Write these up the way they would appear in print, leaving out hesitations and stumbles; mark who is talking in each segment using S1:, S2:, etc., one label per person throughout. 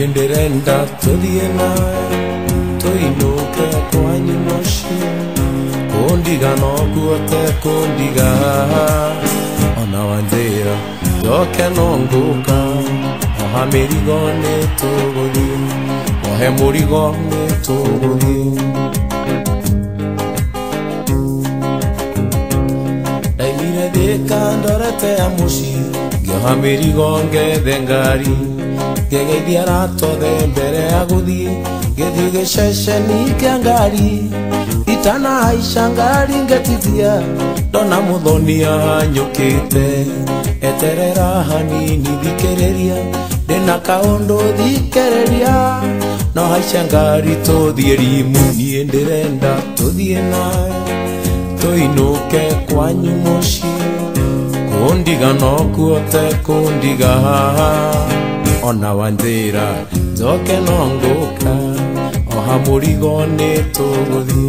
S1: niĩ ndĩrenda tũthiĩ nawe tũinũke kwanyu mũciĩ kũndiga no kuote kũndiga ona wanjĩra njoke no ngũka oha mĩrigo nĩ tũgũthiĩ ohe mũrigo nĩ tũgũthiĩ ndaimire thĩka ndorete ya mũciĩ ngĩoha mĩrigo ngethe ngari ngĩgeithia ratothe mbere ya gũthiĩ ngĩthiĩ gĩceceni kĩa ngari itanahaica ngari ngĩtithia ndona mũthonia hanyũkĩte eterera hanini thikĩrĩria ndĩna kaũndũ thikĩrĩria no haica ngari tũthiĩ Rimu niĩ ndĩrenda tũthiĩ nawe tũinũke kwanyu mũciĩ kũndiga no kuote kũndiga ona wanjĩra njoke no ngũka oha mũrigo nĩ tũgũthiĩ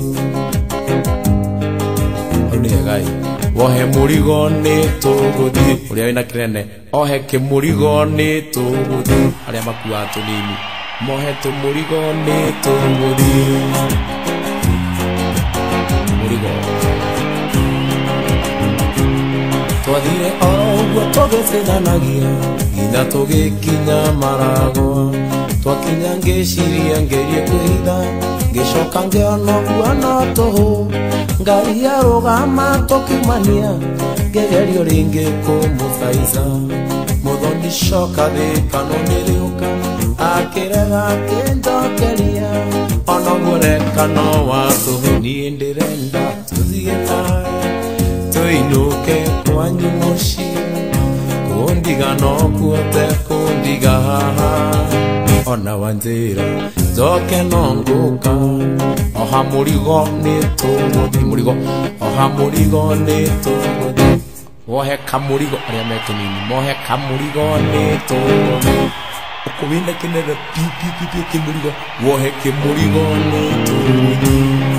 S1: onĩegai wohe mũrigo nĩ tũgũthiĩ ũrĩa wĩna kĩnene ohe kĩmũrigo nĩ tũgũthiĩ arĩa makuaga tũnini mohe tũmũrigo nĩ tũgũthiĩ mũrigo twathire oro ũguo tũgĩcithanagia nginya tũgĩkinya Maragwa twakinya ngĩciria ngerie kwĩhitha ngĩcoka ngĩona ũguo no tũhũ ngari yarũgama tũkiumania ngĩgerio rĩngĩ kũmũthaica mũthoni coka thĩka no nĩrĩũka akĩrega akĩnjokeria ona ũguo reka no wa tũhũ niĩ ndĩrenda tũthiĩ nawe tũinũke kwanyu mũciĩ kũndiga no kuote kũndiga ona wanjĩra njoke no ngũka oha mũrigo nĩ tũgũthiĩ mũrigo oha mũrigo nĩ tũgũthiĩ wohe kamũrigo arĩa me tũnini mohe kamũrigo nĩ tũgũthiĩ ũkũ wĩna kĩnene piu kĩmũrigo wohe kĩmũrigo nĩ tũgũthiĩ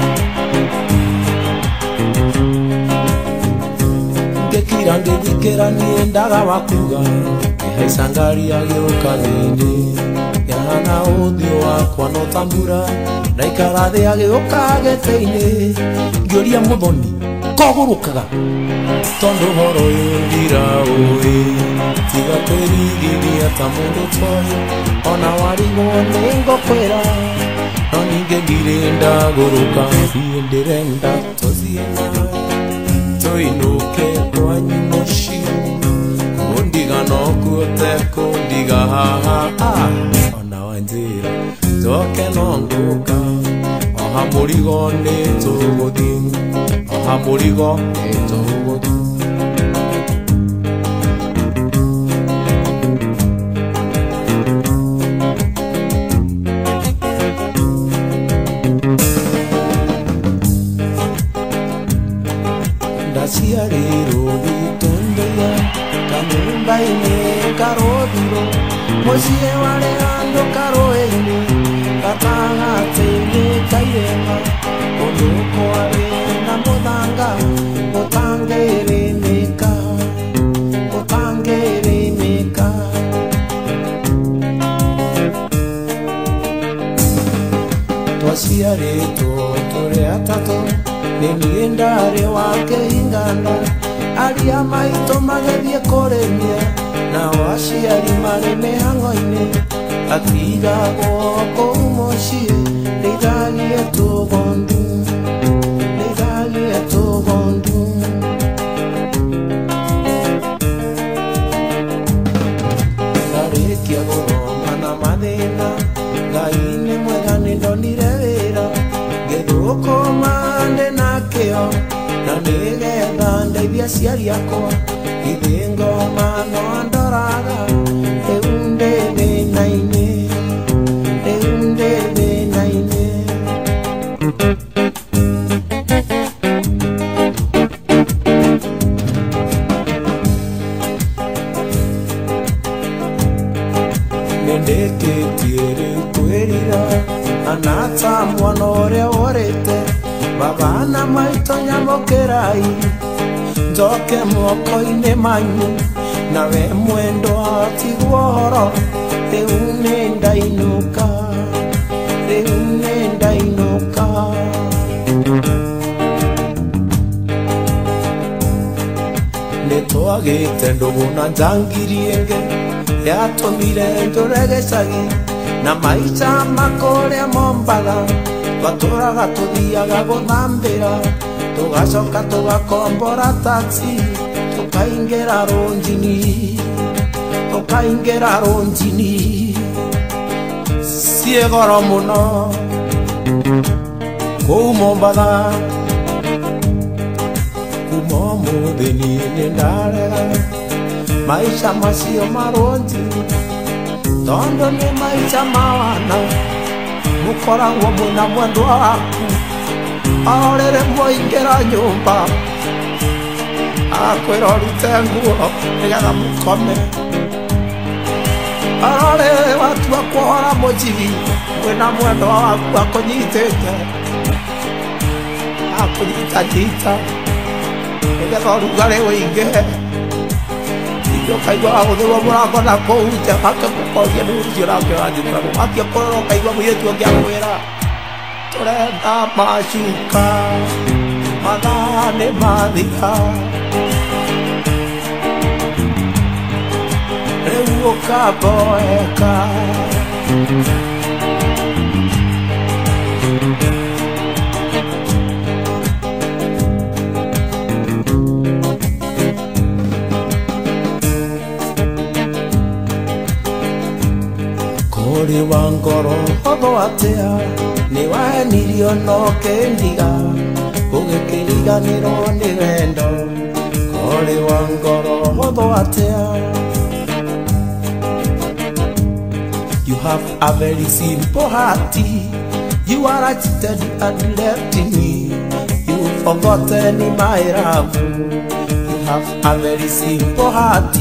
S1: ngĩkira ngĩthikĩra niĩ ndaga wa kuga ngĩhaica ngari agĩũka thĩinĩ yana ũthiũ wakwa no tambura ndaikara thĩ agĩũka gĩtĩ-inĩ ngĩũria mũthoni kogũrũkaga tondũ ũhoro ũyũ ndiraũĩ tiga kwĩrigithia ta mũndũ twoĩ ona warigwo nĩ ngũkwĩra no ningĩ ndirĩ ndagũrũka niĩ ndĩrenda tũthiĩ nawe tũinũke kwanyu mũciĩ kũndiga no kuote kũndiga ona wanjĩra njoke no ngũka oha mũrigo nĩ tũgũthiĩ oha mũrigo nĩ tũgũthiĩ ndaciarĩirwo Gĩtũndũya kanyũmba-inĩ karũthiro mũciĩ warĩ handũ karũĩ-inĩ gatagatĩ-inĩ ka irĩma kũndũ kwarĩ na mũthanga gũtangĩrĩmĩka twaciarĩtwo tũrĩ atatũ nĩ niĩ ndarĩ wa kĩhingano aria maitũ magĩthiĩ kũrĩmia nao aciari marĩ mĩhang'o-inĩ atigagwo kũu mũciĩ rĩithagie tũgondu ngarĩkia gũthoma na mathĩna Ngai nĩ mwega nĩ ndonire wĩra ngĩthũkũma ndĩ na kĩo na nĩgetha ndeithie aciari akwa ithiĩ ngoma no ndoraga rĩu ndĩ thĩna-inĩ nĩndĩkĩtie rĩu kwĩrira anata mwana ũrĩa worĩte baba na maitũ nyamũkĩrai njoke moko-inĩ manyu nawe mwendwa tigwo ũhoro reunenda inuka nitwagite nduguna njangirienge yatumire njurege cagi na maica makuria Mombatha twaturaga tuthiaga guthambira tugacoka tugakombora taxi tukaingira ronjini cie goro muno kuu Mombatha kuma umuthi ni ndarega maica macio maronji tondo ni maica mawana mukoragwo mwina mwendwa waku arore mwaingira nyumba akwira urute nguo nigetha mukome arore watua kuhora mujigi mwina mwendwa waku akunyitite akunyitanyita nigetha urugari winge ukaigua aguthirwo murango na kuu nja akigukoria ni ucio nake wanjikora akiakorwo ukaigua muiritu ungi akwira turenda macuka mathaa ni mathira riu ukamboeka Kuri wa ngoro hotho atia ni wahenirio no kendiga ugikiriganirwo ni wendo Kuri wa ngoro hotho atia You have a very simple heart. You are cheated and left me. You've forgotten my love. You have a very simple heart.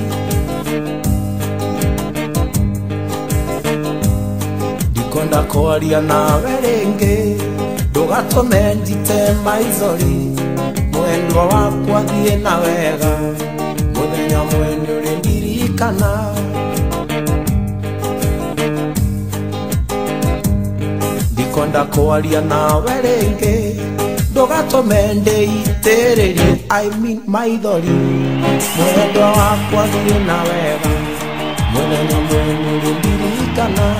S1: Ndikonda kwaria nawe ringi ndugatume njite maithori mwendwa wakwa thie na wega muthenya mwene uri ndirikana Ndikonda kwaria nawe ringi ndugatume ndeitiririe I mean maithori mwendwa wakwa thie na wega muthenya mwene uri ndirikana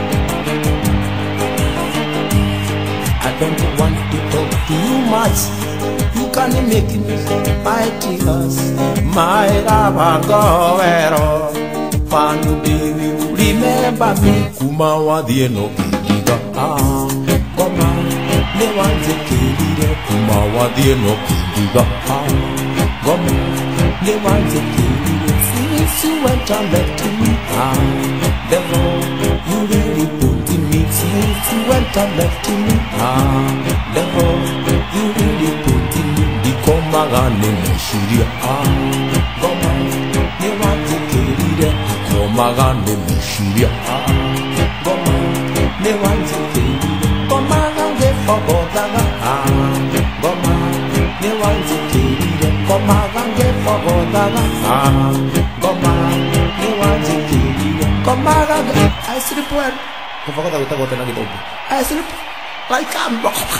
S1: I don't want to talk to you much. You can make me my tears, my love, go Fanu baby, remember me. Kuma wadie no kidiga. Koma, ne wanje kidire. Kuma wadie no kidiga. Koma, ne wanje kidire. Since you went and left me, devil, you really put in me. Since you went and left me, devil, you really put in me. Dikomaga ne meshiria. Koma, ne wanje kidire. Dikomaga ne meshiria. Koma, ne wanje kidire. Komaga nge fogodaga. Koma, ne wanje kidire. Komaga nge fogodaga. Koma, ne wanje kidire. Komaga nge. I sleep well. Kufagoda utagote na kidogo. I sleep like I'm.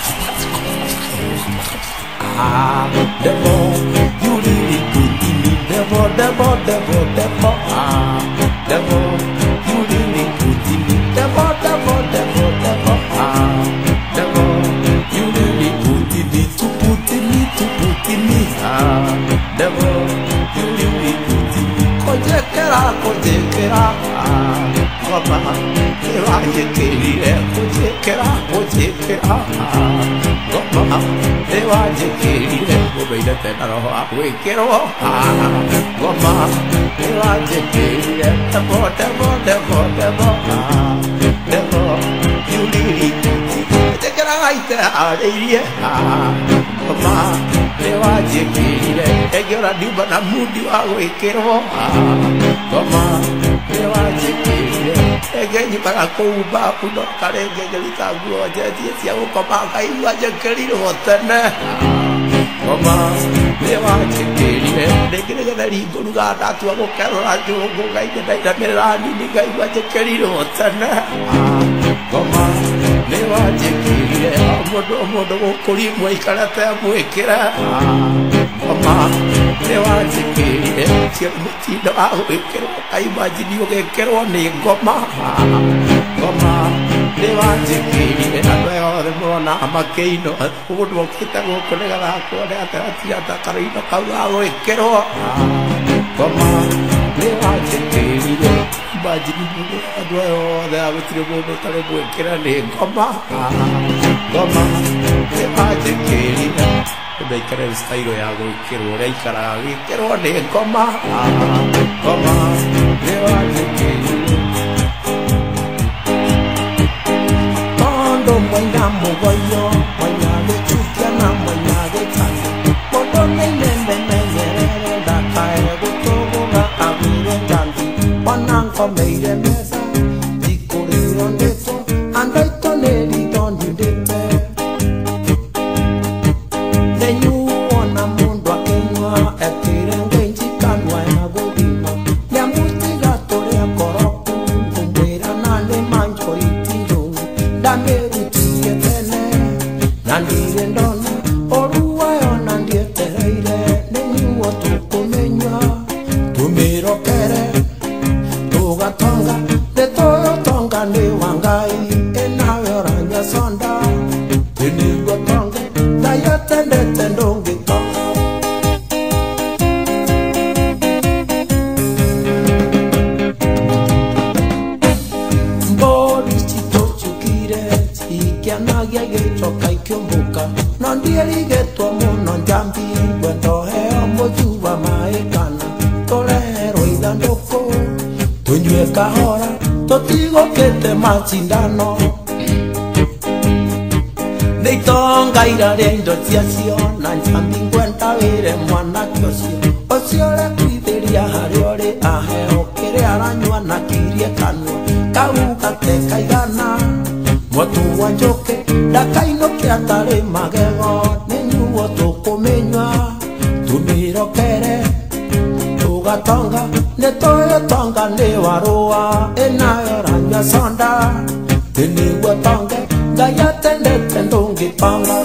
S1: Devil, you really put in me. Devil, devil, devil, devil. Devil, you really put in me. Devil, devil, devil, devil. Devil, you really put in me. To put in me, to put in me. Devil, you really put in me. Kojekera, kojekera. Goma, ewaje kelire. Kojekera, kojekera. Goma, ewaje kelire. Gobeida tena roho akwekero. Goma, ewaje kelire. Devo, devo, devo, devo. Devo, you really put in me. Kojekera gaite areirie. Goma, ewaje kelire. Egera diba na mudi wakwekero. Goma, ewaje kelire. Egenyi para kuba kudo karenge gelita guo jadi sia ukoma kai waje kelire hotene Goma lewa chekeli nĩgetha ringũruga ndatua gũkerũra njũngũ Ngai nĩndainamĩrĩra nini Ngai wanjĩkĩrirwo tene ngoma nĩ wanjĩkĩrire mũndũ gũkũri mwaikara mwĩkĩra ngoma nĩ wanjĩkĩrire cio mũtindo wa gwĩkĩrwo kaimajini ũgĩkĩrwo nĩ ngoma ngoma nĩ wanjĩkĩrire andũ aya othe mũrona makĩinwo mũndũ okĩte gũkũ nĩgetha kuone atĩ atiga karũino kau ga gwĩkĩrwo ngoma nĩ wanjĩkĩrire imajini andũ aya othe gũtirĩ mũndũ ũtarĩ gwĩkĩra nĩ ngoma ngoma nĩ wanjĩkĩrire ndaikare stailo ya gwĩkĩrwo ũrĩa aikaraga gwĩkĩrwo nĩ ngoma ngoma nĩ wanjĩkĩrire Mwaina mugoyo, mwaina gĩchukia na mwaina gĩkani mũndũ nĩinemenyerere ndakae gũtũgũga agwĩre njanji ona nkomeire mesa ndikũrĩrwo ndĩtwo andũ aitũ nĩ ritho ndindĩte nĩnyuona mũndũ akĩnyua ekĩre ngĩnji kanua ya gũthima nĩamũtiga tũrĩa koroku ngũmwĩra na nĩ manjoriti ndamĩrutie tene na ndirĩ ndona ũru wayo na ndiĩtereire nĩnyuo tũkũmenyua tũmĩrokere tũgatonga nĩtũyũtonga nĩ wa Ngai ĩnawe oranya sonda tĩnĩguo tonge Ngai atendete ndũngĩtonga Ikianagia gĩcoka ikĩũmbũka no ndierigĩtwo mũno njambi ngwendo heo mũthuba maĩ kana tũreherwo ithandũkũ tũnyue kahora tũtigũkĩte macindano nĩitongaira rĩa indo ciacio na njambi ngwenda wĩre mwanake ũcio ũrekuithĩria harĩa ũrĩ aheo kĩrĩa aranyua na kirie kanua kau gate kaigana Mwatu wanjoke ndakainũke atarĩ magego nĩnyuo tũkũmenyua tũmĩrokere tũgatonga nĩtũyũtonga nĩ wa rũa ĩnayo oranya sonda tĩnĩguo tonge Ngai atendete ndũngĩtonga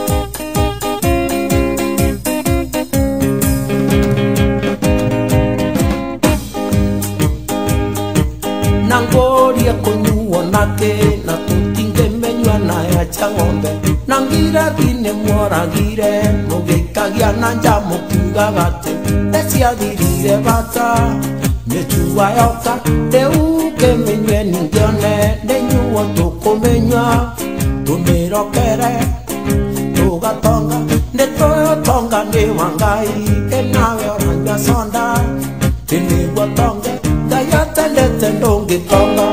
S1: na ngũrie kũnyuo nake na tũtingĩmenyua na yacha ng'ombe na ngirathi nĩmworagire mũgĩikagia na nja mũkiugaga atĩ nĩciathirire bata nĩchua yoka rĩu kĩmenyue ningĩone nĩnyuo tũkũmenyua tũmĩrokere tũgatonga nĩtũyũtonga nĩ wa Ngai ĩnawe oranya sonda tĩnĩguo tonge Ngai atendete ndũngĩtonga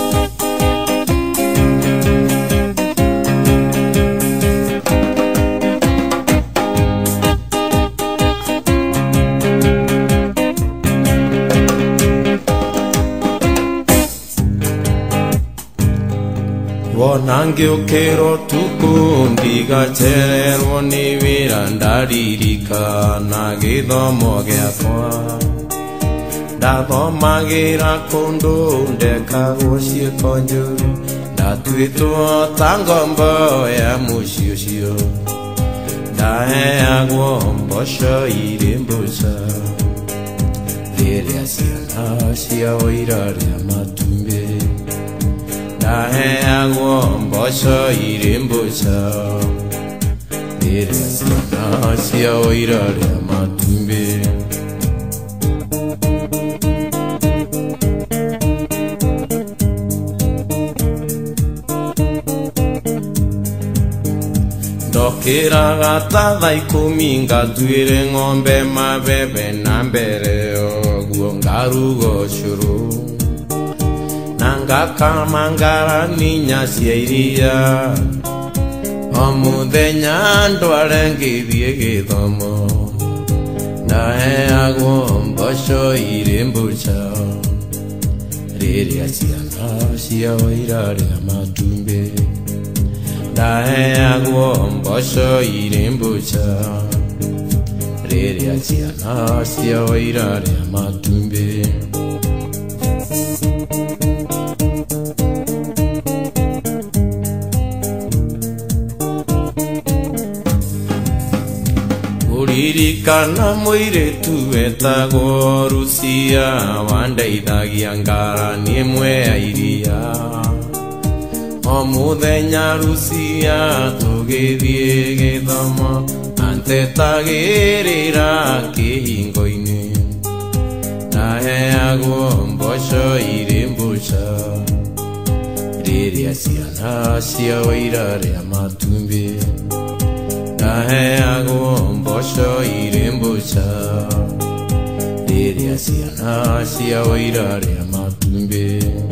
S1: Wona ngĩũkĩrwo tukũ ndigacererwo nĩ wĩra ndaririkana gĩthomo gĩakwa ndathomagĩra kũndũ ndekagwo ciĩko njũru ndatuĩtwo ta ngombo ya mũciĩ ũcio ndaheagwo mboco irĩ mbũca rĩrĩa ciana ciao irarĩa matumbĩ ndaheagwo mboco irĩ mbũca rĩrĩa ciana ciao irarĩa matumbĩ ndokĩraga ta thaa 10 ngatuĩre ng'ombe mabebe na mbere ũguo ngaruga ũcũrũ na ngakama ngarania cia iria o mũthenya ndware ngĩthiĩ gĩthomo ndaheagwo mboco irĩ mbũca rĩrĩa ciana ciao irarĩa matumbĩ ndaheagwo mboco irĩ mbũca rĩrĩa ciana ciao irarĩa matumbĩ. Ririkana mũirĩtu wetagwo Rucia wandeithagia ngarani ĩmwe ya iria. O mũthenya Rucia tũgĩthiĩ gĩthomo antetagĩrĩra kĩhingo-inĩ, naheagwo mboco irĩ mbũca rĩrĩa ciana ciao irarĩa matumbĩ. Naheagwo mboco irĩ mbũca rĩrĩa ciana ciao irarĩa matumbĩ.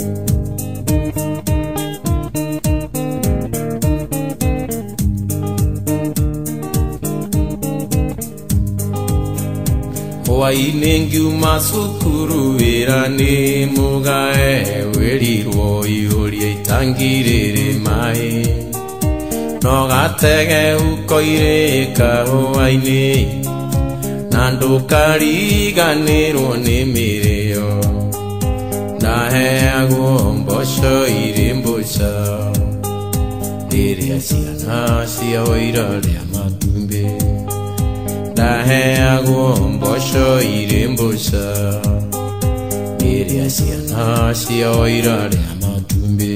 S1: Hwaĩ-inĩ ngiuma cukuru wĩra nĩ mũgae, wĩrirwo ihũria itangi rĩrĩ maĩ, no gatege ukoire kahũa-inĩ na ndũkariganĩrwo nĩ mĩrĩo. Naheagwo mboco irĩ mbũca rĩrĩa ciana ciao irarĩa matumbĩ. Naheagwo mboco irĩ mbũca rĩrĩa ciana ciao irarĩa matumbĩ.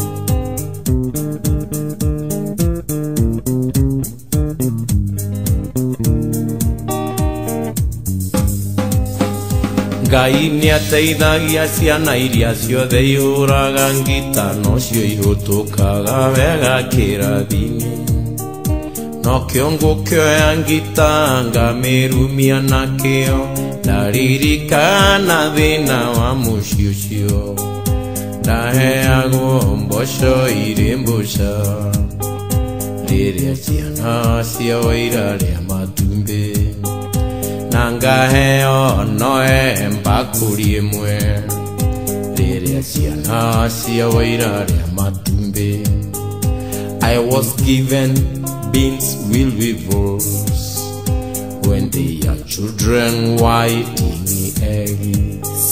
S1: Ngai nĩateithagia ciana iria ciothe iũraga ngita, nocio ihũtũkaga wega kĩrathi-inĩ. No kĩongo kĩoya ngita ngamĩrumia nakĩo, ndaririkana thĩna wa mũciĩ ũcio. Ndaheagwo mboco irĩ mbũca rĩrĩa ciana ciao irarĩa matumbĩ, na ngaheo noe mbakũri ĩmwe rĩrĩa ciana ciao irarĩa matumbĩ. I was given beans with weevils when they are children whiting eggs.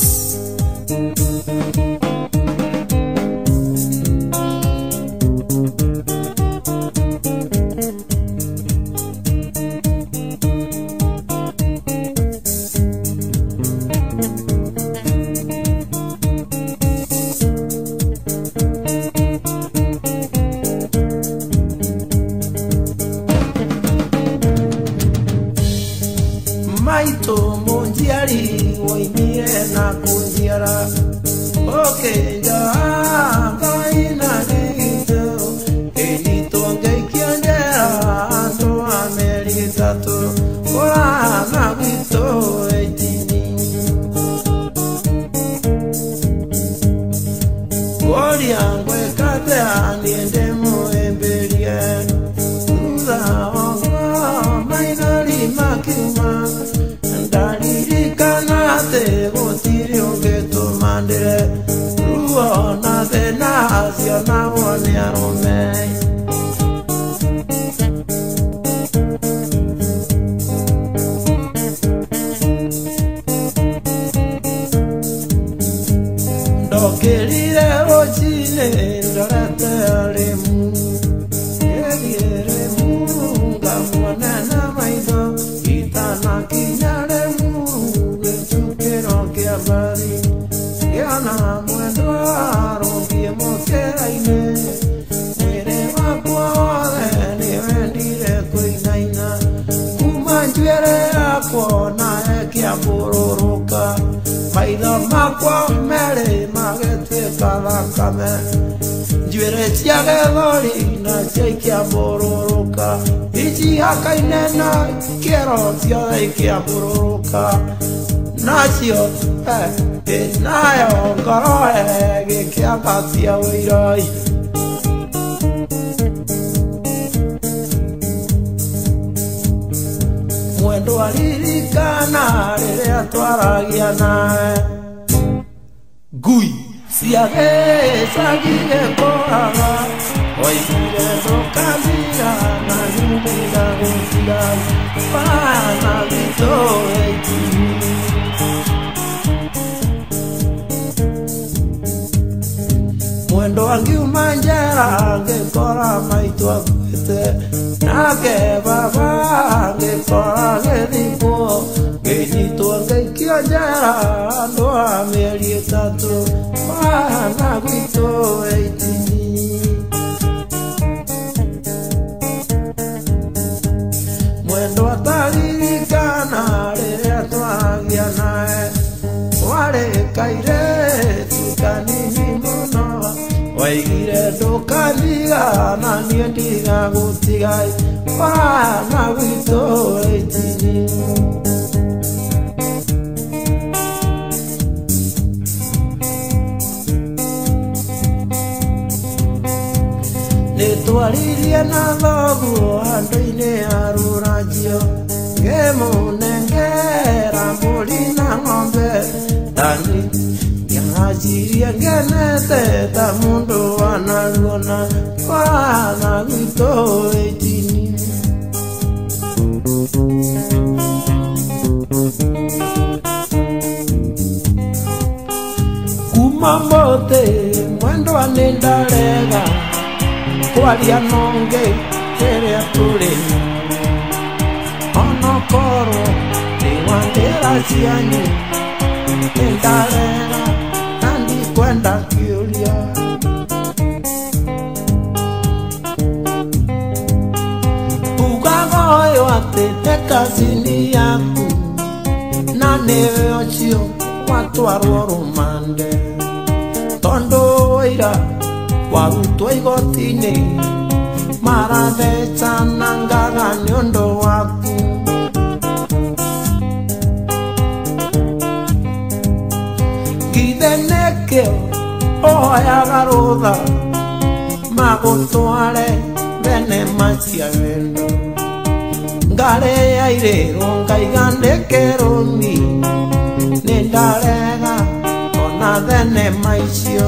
S2: Maito munjiari woimire na kunjiara okenja kaina nito edito ngeikianjera anto ameritato ora na wito etini oriangwe kate aniende moemberie uza onga mainari makima. Ndaririkana gũtirĩ ũngĩtũmanĩre ruo na thĩna acio nao nĩ arũme. Ndokĩrire rũcinĩ ndorete rĩmu, ngĩthiĩ rĩmu ngamuona na maitho, itanakinya rĩmu gĩcukĩro kĩa mbari gĩona mwendwa arũngiĩ mũkĩra-inĩ. Mwĩrĩ wakwa wothe nĩwendire kũinaina, kuma njuĩrĩ yakwa na ĩkĩambũrũrũka, maitho makwa merĩ magĩtuĩka thakame, njuĩrĩ cia gĩthũri nacio ikĩambũrũrũka, icihakaine na kĩero ciothe ikĩambũrũrũka, nacio nayo ngoro ĩgĩkĩambatia wĩira. Mwendwa ririkana rĩrĩa twaragia nawe, ngui cia gĩcagi gĩkũraga, oigire ndũkathira na nyumĩra gũcira, bana witũ twagethikwo ngĩnyitwo ngĩikio njera andũ a mĩeri ĩtatũ mwana gwitũ weitini mwendo ataririkana rĩrĩa twagĩa nawe warĩ kairĩtu kanini mũno waigire ndũkathiga na niĩ ndigagũtiga mwana gwitũ weitini nĩtwaririe na thoguo handũ-inĩ ya rũranjio ngĩmũnengera mbũri na ng'ombe ndani ngĩhanjirie ngenete ta mũndũ wanaruona mwana gwitũ weitini kuma mũthĩ mwendwa nĩndarega kwaria nonge rĩrĩa tũrĩ onokorwo nĩ wa njĩra cianyu nĩndarega na ndikwenda kĩũria ugaga ũyũ atĩ nĩ kazini yaku na nĩwe ũcio watwarwo rũmande tondũ ũira warutwo igoti-inĩ marathecana ngaga nĩ ũndũ waku githe nĩkĩo ũhoyaga rũtha magũtware thenema cia wendo ngarĩ yairĩrwo ngaiga ndĩke rũmi nĩndarega ona thenema icio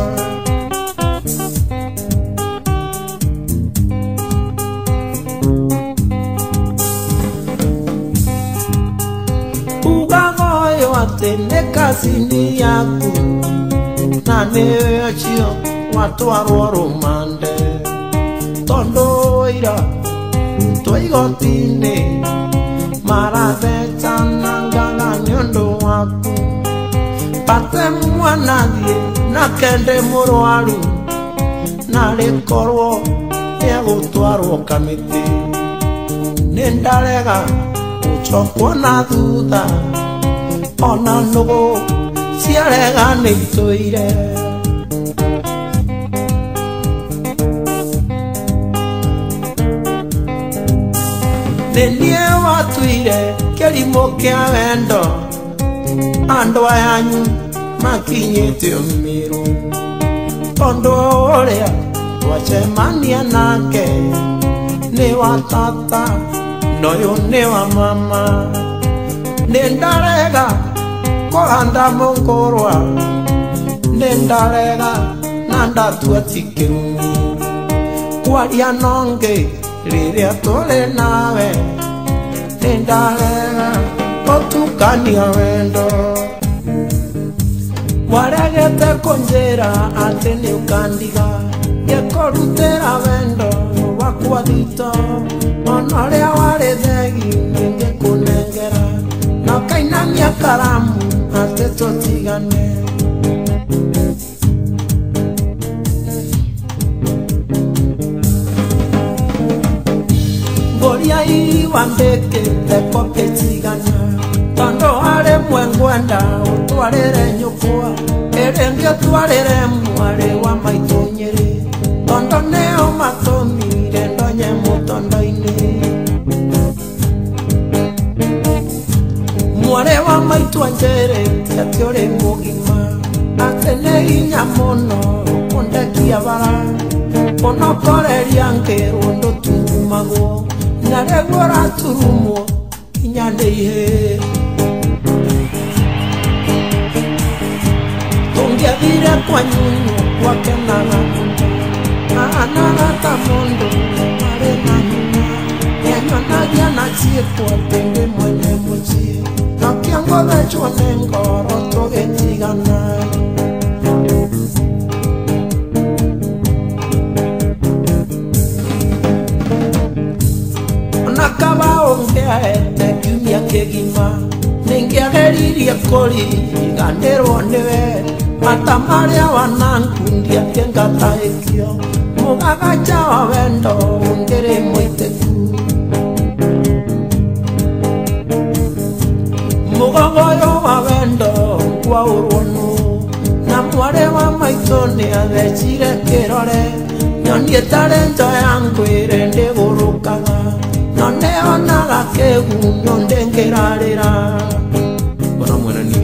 S2: atĩ nĩ kazini yaku na nĩwe ũcio watwarwo rũmande tondũ ũira rutwo igoti-inĩ marathecana ngaga nĩ ũndũ waku pate mwana thiĩ nake ndĩ mũrwaru na rĩkorwo nĩegũtwarwo kamĩtĩ nĩndarega gũcokwo na thutha ona nũgũ ciarega nĩitũire nĩ niĩ watuire kĩrimũ kĩa wendo andũ ayanyu makinyĩte ũmĩrũ tondũ ũrĩa twacemania nake nĩ wa tata noyũ nĩ wa mama nĩndarega kũhanda mũkũrwa nĩndarega na ndatua ti kĩrumi kwaria nongĩ rĩrĩa tũrĩ nawe nĩndarega gũtukania wendo waregete kũnjĩra atĩ nĩũkandiga ngĩkũrutĩra wendo wakwa thito ona ũrĩa warĩ thegi nĩngĩkũnengera na kainamia karamu atĩ tũtigane ngoria iwa ndĩkĩte kopĩ tigana tondũ harĩ mwe ngwenda ũtwarĩre nyũkwa ĩrĩngĩ ũtwarĩre mwarĩ wa maitũ Nyĩrĩ tondũ nĩo matũmire ndonye mũtondo-inĩ mwarĩ wa maitũ Nyĩrĩ atĩ ũrĩ mũgima atĩ nĩ hinya mũno ũkũndekia bara ũnokoreria ngĩrwo ndũturumagwo na rĩu ũraturumwo kinya nĩ ihĩ tũngĩathire kwa nyunyu gwakenaga ahanaga ta mũndũ marĩ na hinya nĩanyonagia na ciĩko atĩ ndĩ mwene mũciĩ nakĩo ngũthecwo nĩ ngoro tũgĩtigana ona kaba ũngĩahete kĩgima nĩngĩageririe kũriganĩrwo nĩwe mata marĩa wanankundia kĩngatahĩkio mũgagaja wa wendo ndĩrĩ mũitĩku mũgogoyo wa wendo kwaũrwo nũ na mwarĩ wa maitũ nĩathecire kĩrore nyonie talento yangu ĩrĩ ndĩgũrũkaga no nĩonaga kĩgunyũ ndĩngĩrarĩra bona mwenani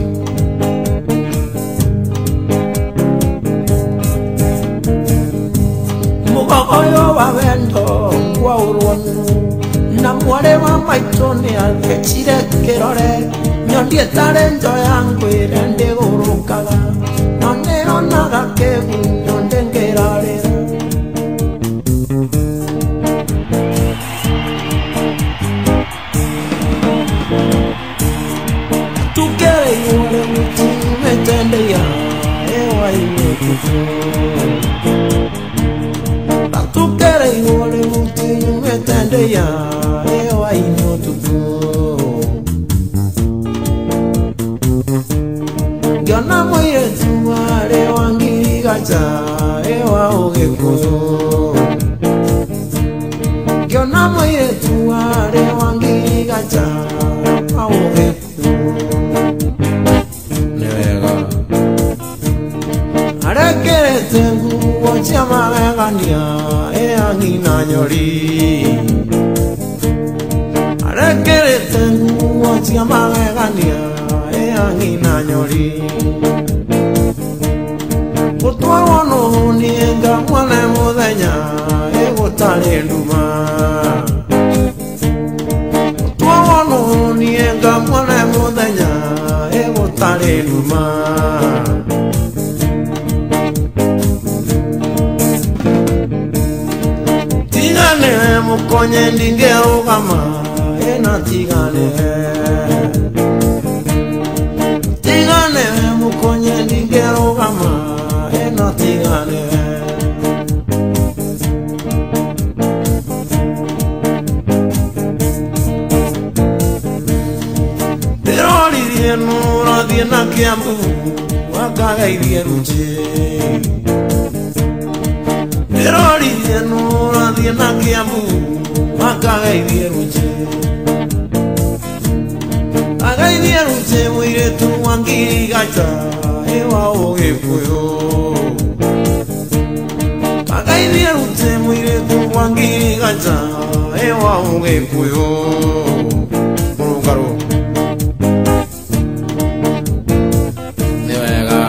S2: mũgogoyo wa wendo kwaũrwo nũ na mwarĩ wa maitũ nĩathecire kĩrore nyonie talento yangu ĩrĩ ndĩgũrũkaga no nĩonaga kĩgunyũ ndĩngĩrarĩra Mukonye ndingerugama ena tigane mukonye ndingerugama ena tigane Teroririe nura diena kiambu wakagairie ruche Teroririe nura diena kiambu Agairie ruche muiretu wangirigaja ewa ogekuyo Agairie ruche muiretu wangirigaja ewa ogekuyo Murugaro Newega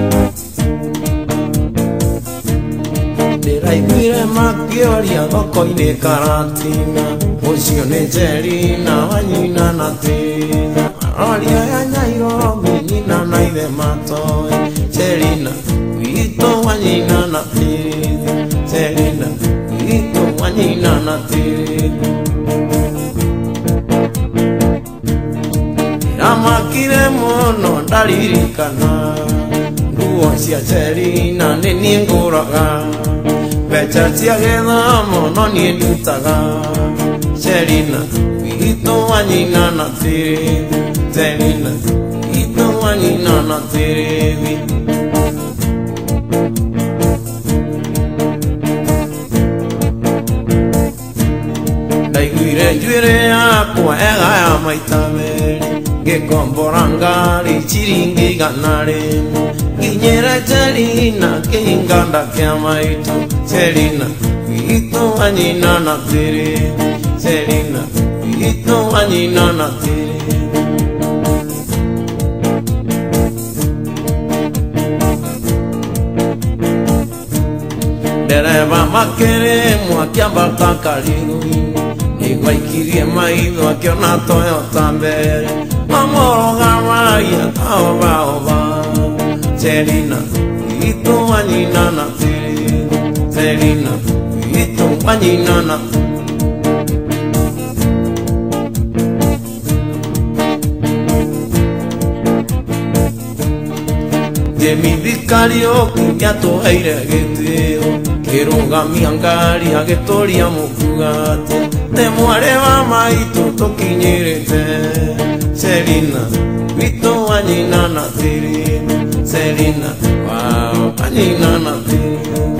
S2: Ndĩraiguire makĩoria thoko-inĩ karatina Ũcio nĩ Njerina wanyina na Tina Aroria ya Nyairobi nyina na ithe matoĩ Njerina witũ wanyina na Tina Njerina witũ wanyina na Tina Ndamakire mũno ndaririkana nguo cia Njerina nĩ niĩ ngũraga Becha cia gĩthomo no niĩ ndutaga Njerina witũ wanyina na Tina Njerina witũ wanyina na Tina Ndaiguire njuĩrĩ yakwa egaya maita merĩ ngĩkombora ngari ciringi igana rĩmwe nginyĩre Njerina kĩhinganda kĩa maitũ Njerina witũ wanyina na Tina Njerina witũ wanyina na Tina Ndereba makĩrĩmwo akĩambata karigũ-inĩ Nĩgwaikirie maitho akĩona Toyota mbere Mamoroga maria kaobaoba Njerina witũ wanyina na Tina Njerina witũ wanyina na Thirikari yatũheire gĩtĩo kĩrũgamia ngari agĩtũria mũkuga atĩ nĩ mwarĩ wa maitũ tũkinyĩrĩte
S1: Selina, Vito Anina Natiri, Selina, wow, Anina Natiri.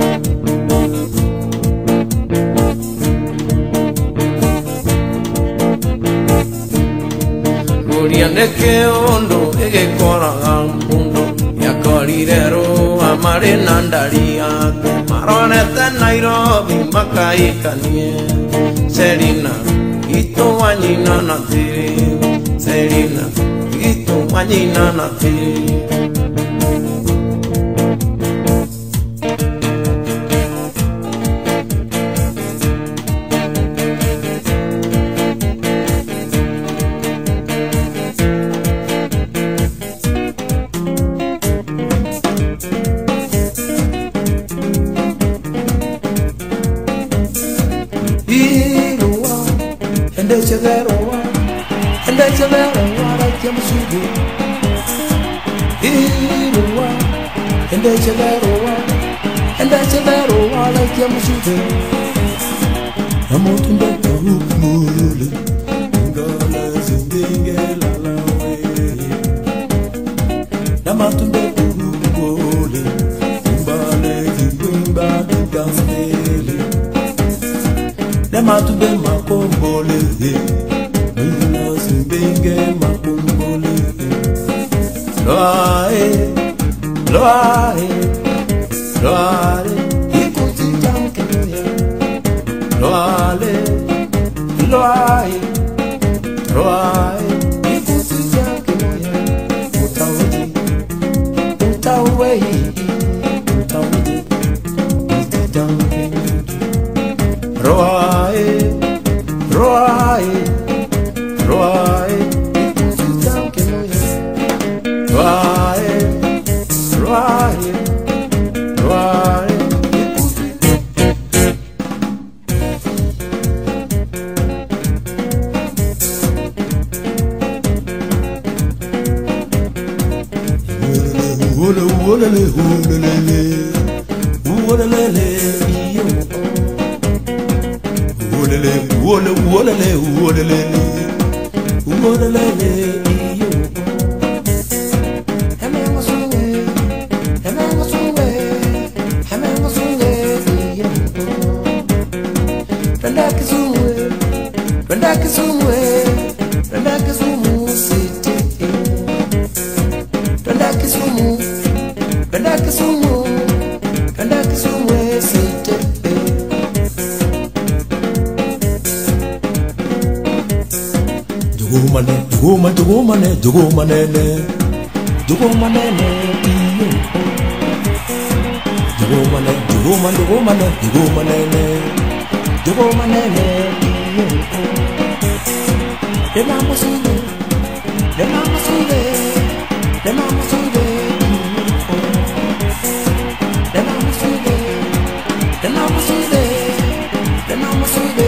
S1: Urianeke ondo, ege koragang mundo, yakorirero, amare nandaria, maronete Nairobi, makaikanie, Selina, Vito Anina Natiri. Selina, itu manina nanti. Irua, ende cederoa. And that's a matter what I can see. Irua, and that's a matter what, and that's a matter what I can see. I'm out in the mule, dollars in the gala. I'm out in the mule, ballet, wimba, dance. I'm out in the macomole. Binge makumbole, loae, loae, loae, ikuti janke moya, loae, loae, loae, ikuti janke moya, utaudi, utawei, utaudi, ikuti janke moya, loae, loae. Roy, ikuti janke moya. Roy, Roy, Roy, ikuti. Wole, wolele, wolele, wolele, yo. Wolele, wole, wolele, wolele. Wolele, yo. Hemengo sunge, hemengo sunge, hemengo sunge, yo. Penda kizumwe, penda kizumwe, penda kizumu siti. Penda kizumu, penda kizumu, penda kizumwe siti. Jugumane, jugumanene, jugumanene, iyo. Jugumane, jugumanene, jugumanene, iyo. De mama sube, de mama sube, de mama sube, de mama sube, de mama sube, de mama sube.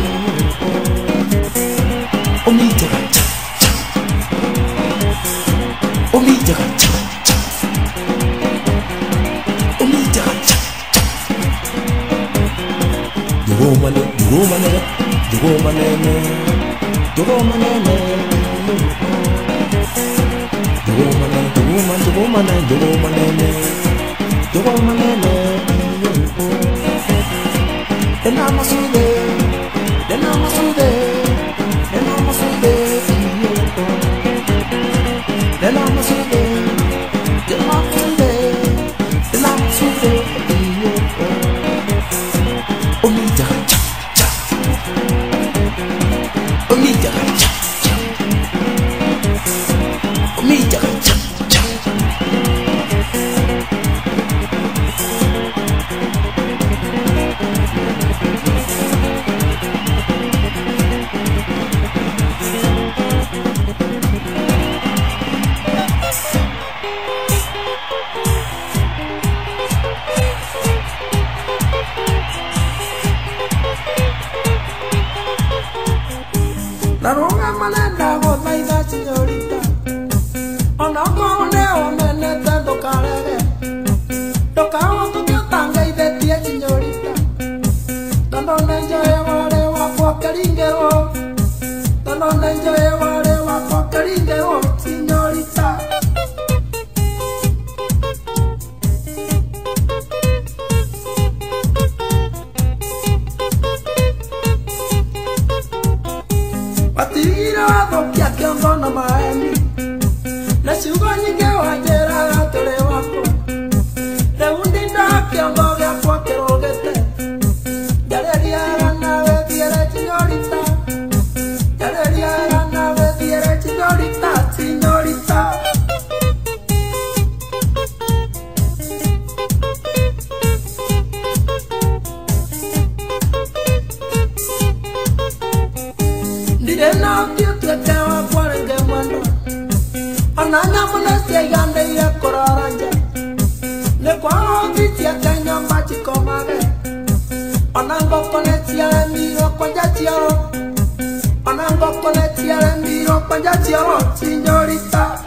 S1: Omijaka cha cha, omijaka cha cha, omijaka cha cha. Jugumane, jugumane, jugumanene, jugumanene. Jugumane, jugumane, jugumane, jugumanene, jugumanene. De mama sube, de mama sube. Then I'm a sube, then I'm a sube, then I'm a sube, then I'm a sube. Omija cha cha, omija cha cha, omija cha cha.
S2: kona maemi na siugo nyinge wajera tole wako reundi ndakiongo gyakwa kirogete jareria nawe thiere chinyorita jareria nawe thiere chinyorita chinyorita Direna tiu tewa kwarenge mwendo Ananya munesia yande ya koraranja Ne kwa ofisi ya Kenya machi komage Anango konetia miro kwa jatiaro Anango konetia miro kwa jatiaro Signorita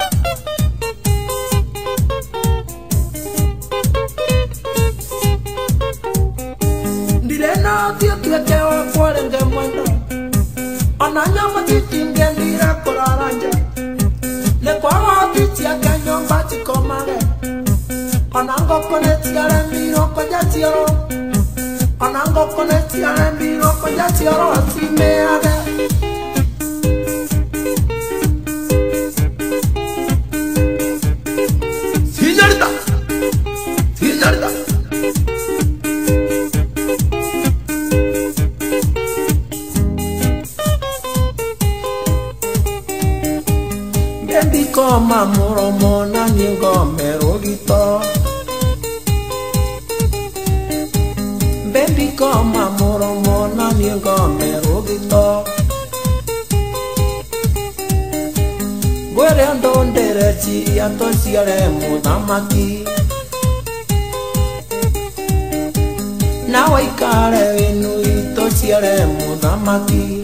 S2: Direna tiu tewa kwarenge mwendo Ananya matiti ngendira koraranja Ne kwa ofisi ya Kenya machi komage Anango konetia miro kwa jatiaro Anango konetia miro kwa jatiaro Simeage Signorita Signorita Bendi koma muromo na ningo merogito Bendi koma muromo na ningo merogito Gwere ando nderechi ando siare munamaki Na waikare winu ito siare munamaki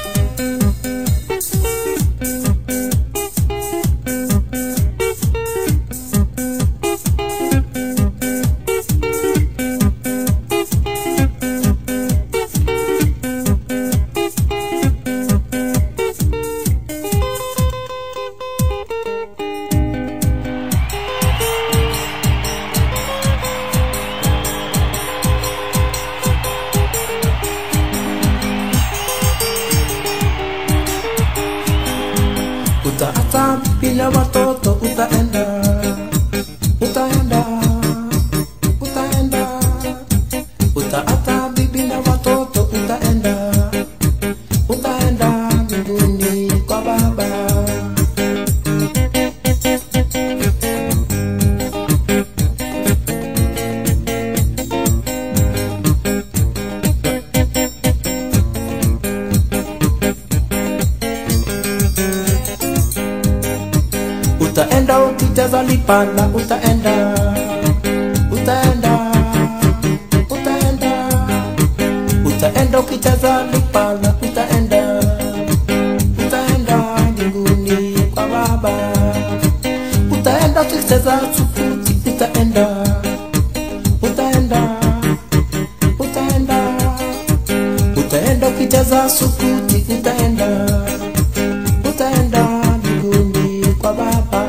S2: Utaata bila watoto utaenda Utaenda Utaenda Utaata bila watoto utaenda Utaenda mbinguni kwa baba Utaenda ukijaza lipana utaenda Utaenda Utaenda Utaenda ukijaza lipana utaenda Utaenda mbinguni kwa baba Utaenda ukijaza sukuti utaenda Utaenda Utaenda Utaenda ukijaza sukuti utaenda Utaenda mbinguni kwa baba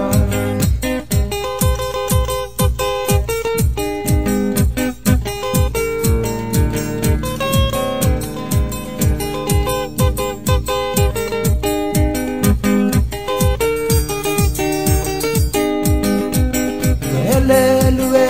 S2: Hallelujah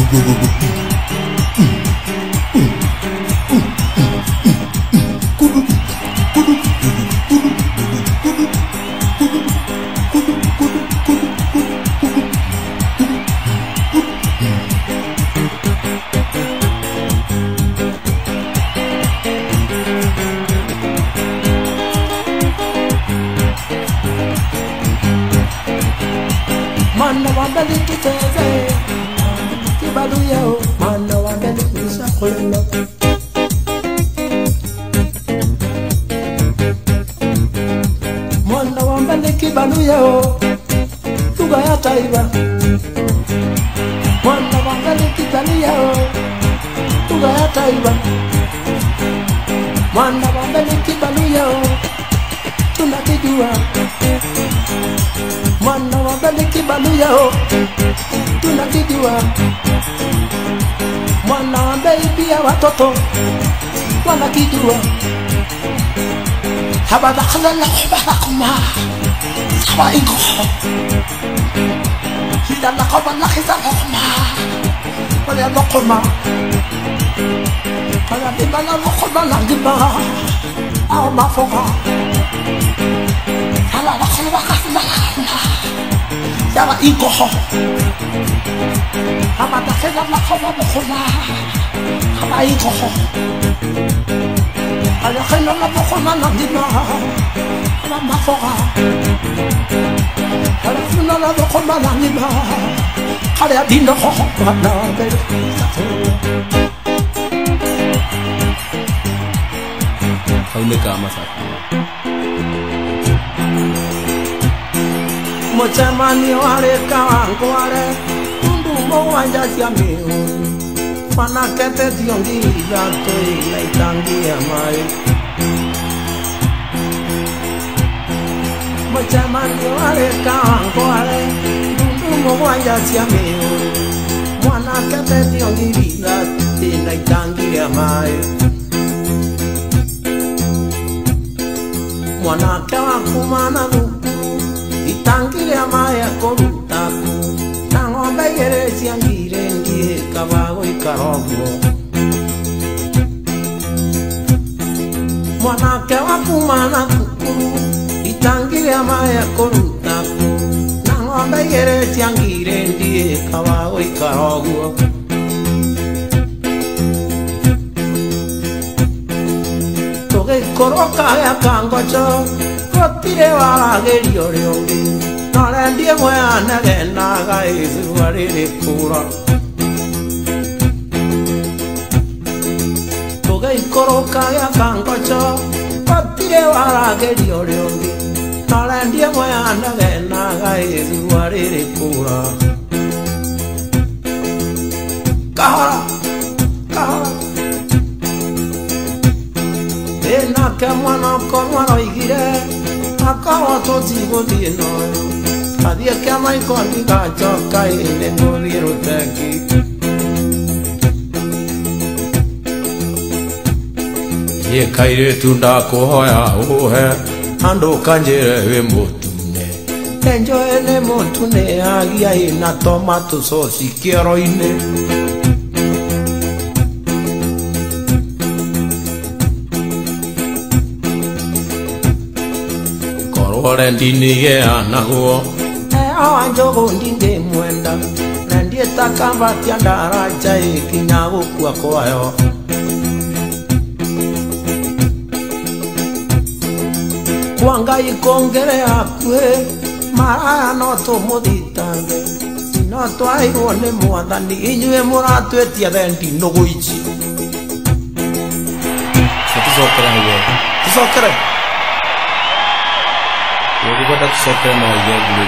S2: Mana wambali kiteze kibalu yao mana wambali kusakulelo mana wambali kibalu yao tuga ya taiba mana wambali kibalu yao tuga ya taiba mana wambali kibalu yao tunakijua mana wambali kibalu yao tunakijua mana wambali pia watoto wanakijua habada khalala khubakuma sawa ingo hida la khabala khizama khuma wala lokuma kala bimala lokuma nangiba aw mafoga hala la khubaka sawa ingo habada khalala khubakuma sawa ingo ala khayna la bokhola na dina ala mafoga ala funa la bokhola na dina ala dina ho na be
S3: khawle ka masa
S2: mochamani wale kawango wale tundu mo wanja siameo Mana kete tiongi gato ila itangi amai Machamani wale kango wale Dundu mo wanja siameo Mana kete tiongi gato ila itangi amai Mwana kawa kumana nuku Itangi amai akorutaku Nangombe gere siangire ndie kabago ikarogo Mwanake wakumana kukuru Itangire amaya korutaku Nangombe gere siangire ndie kabago ikarogo Toge koroka ya kangocho Rotire wala gerio riongi Nore ndie mweana genaga isu warire kura Toge koroka ya kangocho Rotire wala gerio riongi Nore ndie mweana genaga isu warire kura Kahara Kahara Ena ke mwana konwaro igire Akawa toti godi noyo Adie ke maiko ndiga choka ile ngori ruteki Ye kaire tunda kohoya uhe Ando kanjere we motune Enjo ene motune agia ina tomato sosi kiero ine Ore ndinige anago awa njogo ndinge mwenda na ndiye takamba tia daraja ikinyago kwa kwayo Kwanga ikongere akwe maraya no to moditange sino to airone mwathani inywe muratwetia thendi nogoichi
S3: tuzokera hiyo
S2: tuzokera
S3: Yoga tak sokre na yoglu.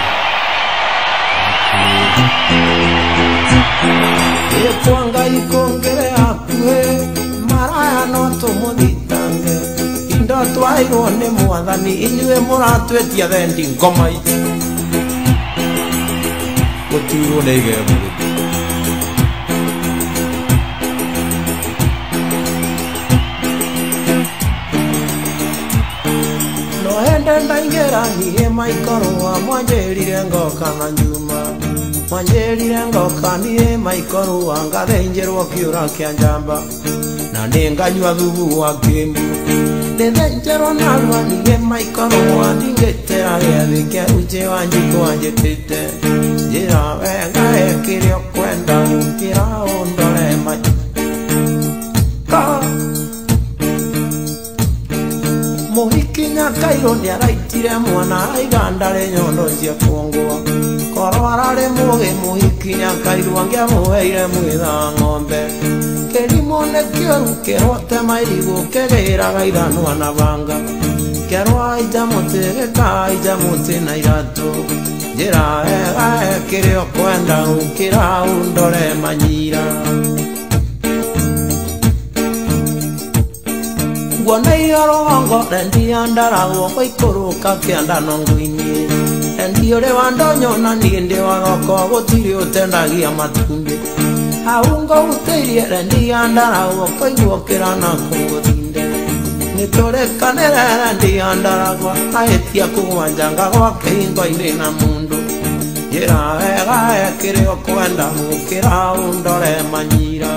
S2: Kwanga ikongere akwe maraya no to moditange indo twairone mwathani inywe muratwetia thendi ngoma ichi
S3: Goturo nege bulu.
S2: Noende ndaingera niye maikaro wa mwanjerire ngoka na njuma
S1: mwanjerire ngokanie maikoru wangathenjerwo kiura kia njamba na ninganyua thubu wa kimbu nithenjerwo narwanire maikoru waningitera giathi kia uche wanjiku wanjitite njira wenga ekirio kwenda gukira undore Muhikinya Kairo ni araitire mwana igandare nyondo cia kuongwa koro arare mugi Muhikinya Kairo angiamuheire mwitha ng'ombe kerimo ne kioru kerote mairigo kegeraga ithanwa na banga kerwa ija muti na iratu njira ega ekirio kwenda gukira undore manyira Gwana yaro wango rendi andara woko ikuruka kianda nonguini rendi ore wandonyo na ninde wagoko gutiri utendagia matumbi aungo utirie rendi andara woko igwokira na kuguthinde niturekanire rendi andara gwa ahetia kugwanjanga gwa kihingo iri na mundu njira wega ekirio kwenda gukira undore manyira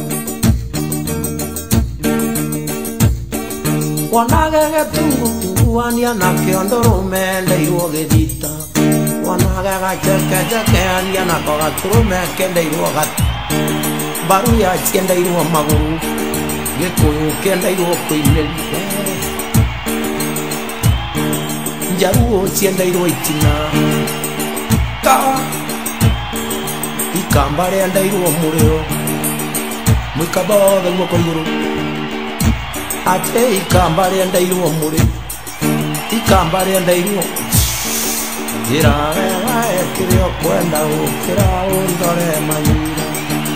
S1: Wanage tunguania na kiondo rumende iwo githita Wanage cheke na koga turume kende iwo gat Baru ya chenda iwo maguru Gikuyu kenda iwo kuineli Njaruo chenda iwo itina Ikambare anda iwo mureo Mwikabode iwo koiguru Ate ikambare ndairuo muri ikambare ndairuo jira ekirio kwenda gukira undore manyira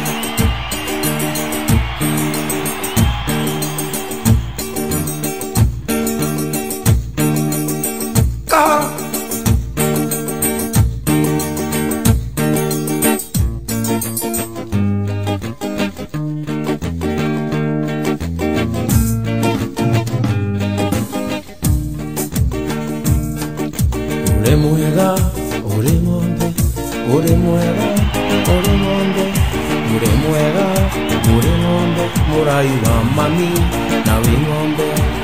S1: Muraiwa mami na wing'ombe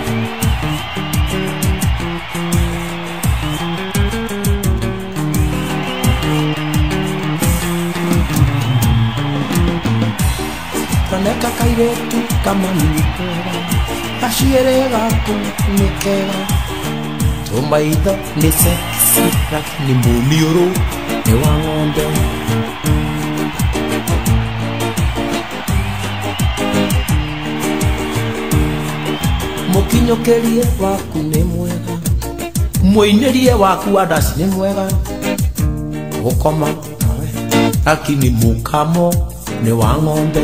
S1: Kaneka kairetu kama nikera Kashiere gaku nikera Tumaitho ni sexy lakini munioro ni wa ng'ombe Mukinyokerie waku ni mwega Muinerie waku adasi ni mwega Ukoma lakini mukamo ni wa ng'ombe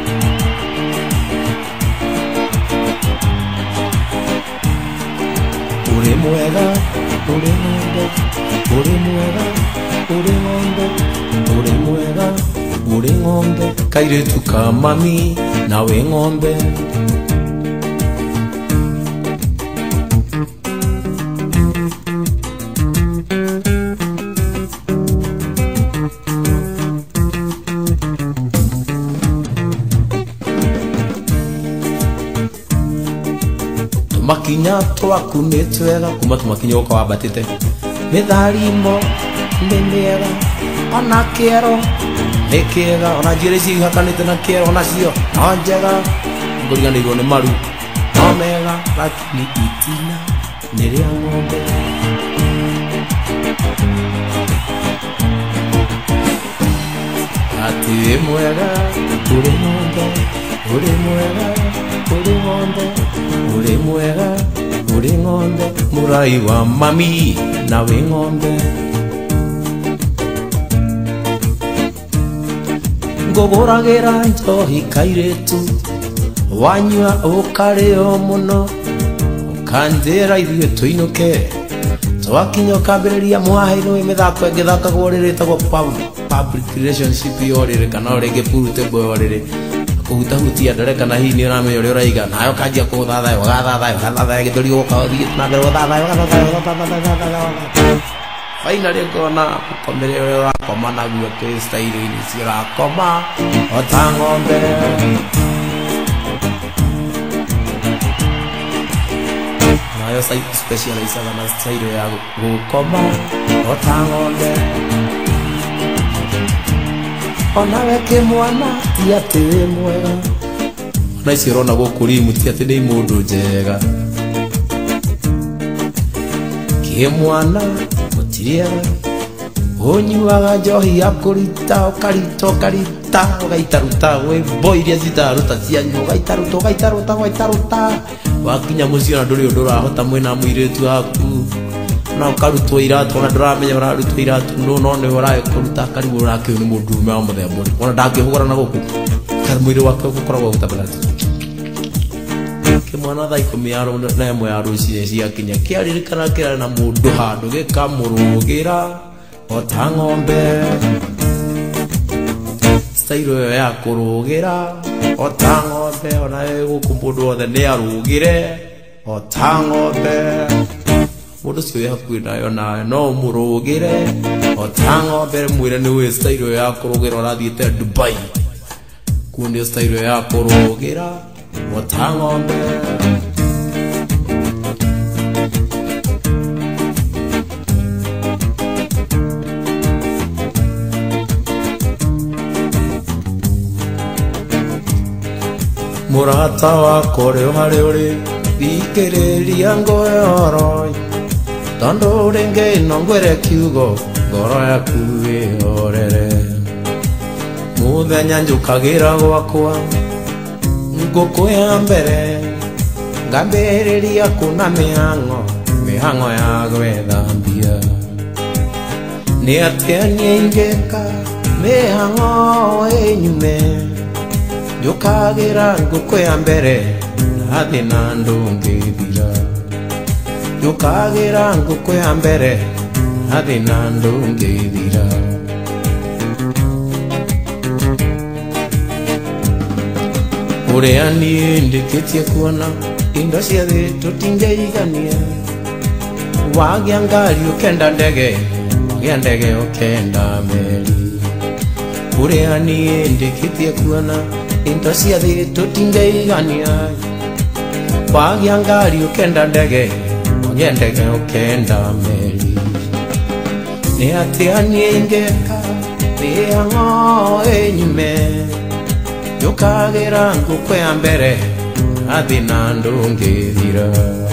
S1: Uri mwega, uri ng'ombe Uri mwega, uri ng'ombe Uri mwega, uri ng'ombe Kairetu ka mami nawe ng'ombe Makinya twaku nĩ twega kuma tumakinya ũka wambatĩte nĩ tharimo nĩ mĩega ona kĩero nĩ kĩega ona njĩra ici ihakanĩte na kĩero nacio no njega ngũriganĩirwo nĩ maru no mega lakini itina nĩ rĩa ng'ombe ati wĩ mwega ũrĩ ng'ombe ũrĩ mwega ũrĩ ng'ombe Uri mwega, uri ng'ombe Murai wa mami na wĩ ng'ombe Ngũgũragĩra njohi kairetu Wanyua ũkarĩo mũno Ũkanjĩra ithuĩ tũinũke Twakinya ũkambĩrĩria mwaheirwo mĩthako ĩngĩthakagwo rĩrĩ ĩtagwo public relationship yorĩrĩ kana rĩngĩ pool table yorĩrĩ Kuhutahutia ndareka na hii ni ũramenya ũrĩa ũraiga nayo kanjia kũthathayo gathathayo gĩthũri gũka ũthiĩ na mbere gũthathayo finally ngona komere wa koma na guo ke style ini sira koma otangombe na yo sai specialize na style ya koma otangombe ona weke mwana tia temwe na isirona gukuri mutia tene mundu njega ke mwana mutiria onyuaga njohi ya kurita ukarita ugaitaruta we boy iria zitaruta cianyu ugaitaruta wakinya mucio na nduri undu urahota mwina muiritu aku na ukarutwo iratu na nduramenya urarutwo iratu no ne uraye kuruta karibu urake ni mundu me muthembo ona ndangihugura na guku kari mwiri wake gukoragwo gutabalati ke mwana thaa 10 na ĩmwe ya rũcinĩ ciakinya kĩaririkana kĩrarĩ na mũndũ handũ gĩkamũrũgĩra ota ng'ombe style ĩyo ya kũrũgĩra ota ng'ombe ona gũkũ mũndũ wothe nĩ arũgĩre ota ng'ombe mũndũ ũcio wĩ hakuhĩ nayo nawe no mũrũgĩre ota ng'ombe mwĩre nĩ ũĩ style ĩyo ya kũrũgĩra ũrathiĩte Dubai kuo nĩ style ĩyo ya kũrũgĩra ota ng'ombe murata wakwa ũrĩ harĩ ũrĩ thikĩrĩria ngũyoro tondũ rĩngĩ ĩno ngwĩre kiugo ngoro yaku ĩhorere mũthenya njũkagĩra gwakwa ngũkũ ya mbere ngambĩrĩria kuna mĩhang'o ya gwĩthambia nĩ atĩa niĩ ingĩka mĩhang'o ĩnyume njũkagĩra ngũkũ ya mbere nathi na ndũngĩthira njũkagĩra ngũkũ ya mbere nathi na ndũngĩthira ũrĩa niĩ ndĩkĩtie kuona indo cia thĩ tũtingĩigania wagĩa ngari ũkenda ndege wagĩa ndege ũkenda meri ũrĩa niĩ ndĩkĩtie kuona indo cia thĩ tũtingĩigania wagĩa ngari ũkenda ndege wagĩa ndege ũkenda meri nĩ atĩa niĩ ingĩka mĩhang'o ĩnyume njũkagĩra ngũkũ ya mbere nathi na ndũngĩthira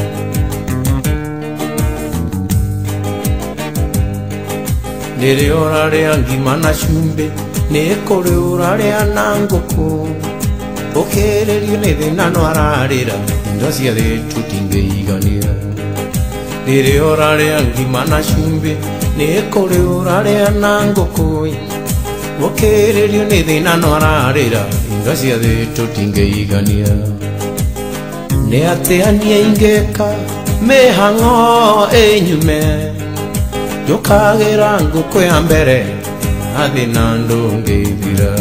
S1: rĩrĩ ũrarĩa ngima na cumbĩ nĩ kũrĩ ũrarĩa na ngũkũ ũkĩrĩrio nĩ thĩna no ararĩra indo cia thĩ tũtingĩigania rĩrĩ ũrarĩa ngima na cumbĩ nĩ kũrĩ ũrarĩa na ngũkũ ũkĩrĩrio nĩ thĩna no ararĩra indo cia thĩ tũtingĩigania nĩ atĩa niĩ ingĩka mĩhang'o ĩnyume njũkagĩra ngũkũ ya mbere nathi na ndũngĩthira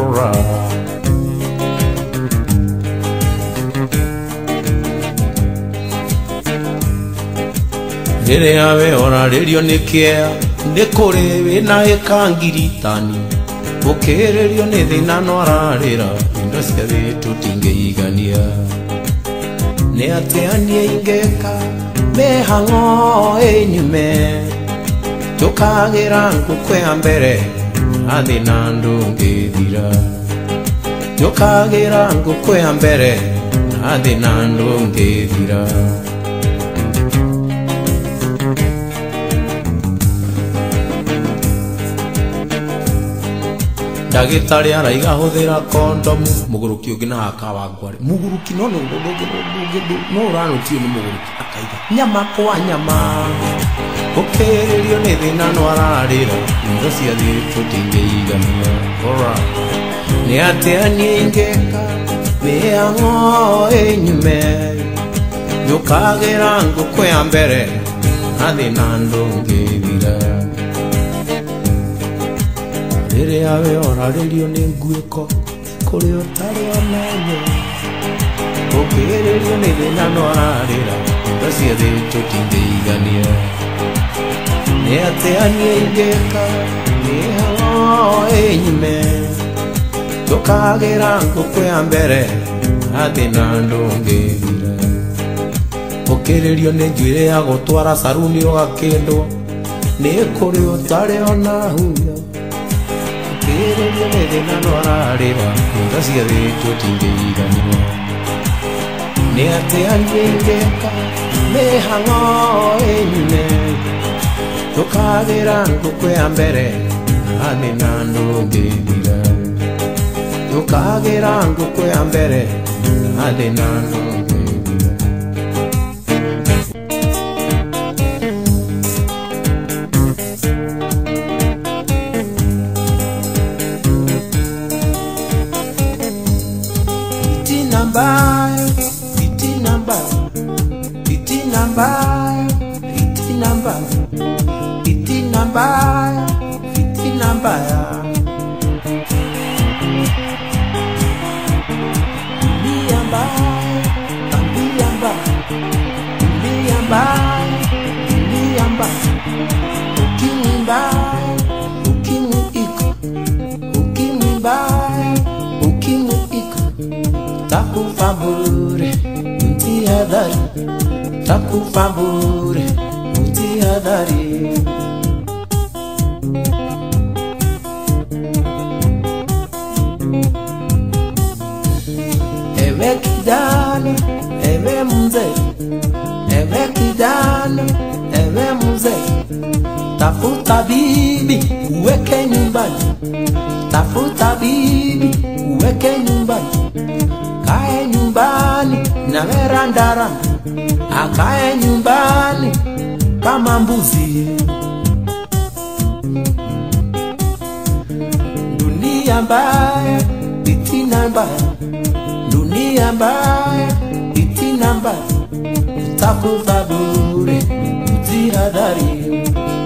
S1: rĩrĩa we orarĩrio nĩ kĩea nĩ kũrĩ wĩna ĩka ngiritani ũkĩrĩrio nĩ thĩna no ararĩra indo cia thĩ tũtingĩigania nĩ atĩa niĩ ingĩka mĩhang'o ĩnyume njũkagĩra ngũkũ ya mbere nathi na ndũngĩthira njũkagĩra ngũkũ ya mbere nathi na ndũngĩthira ndagĩtarĩ araiga hũthĩra kondomu mũgũrũki ũngĩ na akawangwarĩ mũgũrũki no ũranũkio nĩ mũgũrũki akaiga nyama kwa nyama ũkĩrĩrio nĩ thĩna no ararĩra indo cia thĩ tũtingĩigania nĩ atĩa niĩ ingĩka mĩhang'o ĩnyume njũkagĩra ngũkũ ya mbere nathi na ndũngĩthira rĩrĩa we orarĩrio nĩ nguĩko kũrĩ ũtarĩ omenye ũkĩrĩrio nĩ thĩna no ararĩra indo cia thĩ tũtingĩigania nĩ atĩa niĩ ingĩka nĩho ĩnyime ndũkagĩra ngũkũ ya mbere atĩ na ndũngĩthira ũkĩrĩrio nĩ njuĩrĩ ya gũtwara caruni ũgakĩndwo nĩ kũrĩ ũtarĩ ona huyo ũkĩrĩrio nĩ thĩna nĩwararĩra nyũmba cia thĩnjwo tingĩiganio nĩ atĩa niĩ ingĩka mĩhang'o ĩnyune ndũkagĩra ngũkũ ya mbere atĩ na ndũngĩthira ndũkagĩra ngũkũ ya mbere atĩ na ndũngĩthira fitina mbaya ukimwi iko takufa bure mtihadhari takufa bure mtihadhari ewe kijana ewe mzee ewe kijana ewe mzee tafuta bibi uweke nyumbani tafuta bibi uweke nyumbani kae nyumbani na verandara akae nyumbani kama mbuzi dunia mbaya fitina mbaya dunia mbaya fitina mbaya takufa bure mtihadhari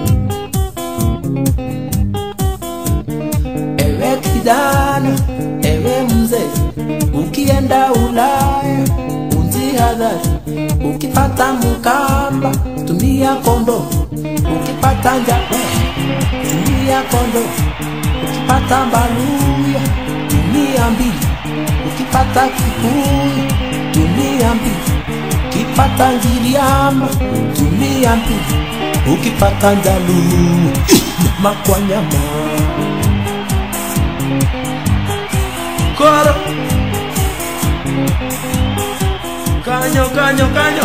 S1: ewe kijana ewe mzee ukienda Ulaya mtihadhari ukipata mkamba tumia kondo ukipata njapa tumia kondo ukipata mbaluya tumia mbili ukipata kikuyu tumia mbili ukipata njiriama tumia mbili ukipata njalu nyama kwa nyama koro kanyo kanyo kanyo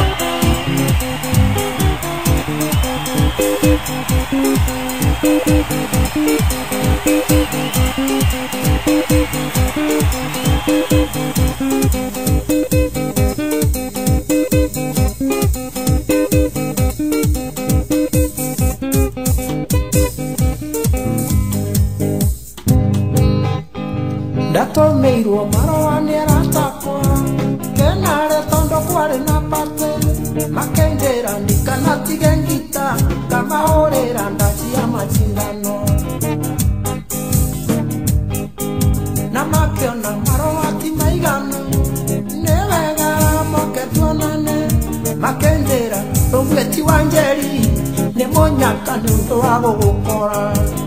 S1: ndatomeirwo marũa nĩ aratakwa kenare tondo kwari na pate makendera ndikanatige ngita kamahũrĩra ndaci ya macindano na makĩona marũa ti maiganu nĩ wega moke tuonane makendera ũguĩti wa Njeri nĩ mũnyaka nĩ ũndũ wa gũgũkora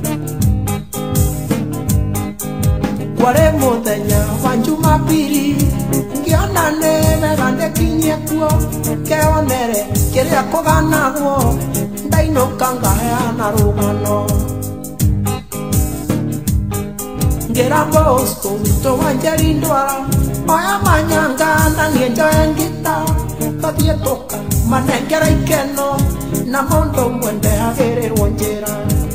S1: kware mũthenya wa Jumapili ngĩonane wega ndĩkinyie kuo keonere kĩrĩa kũganagwo ndainũka ngaheana rũgano ngĩra Bosco witũ wa Njeri ndwara oya manyanga na niĩ njoe ngita tũthiĩ tũka manengera ikeno na mũndũ ũmwe ndehagĩrĩrwo njĩra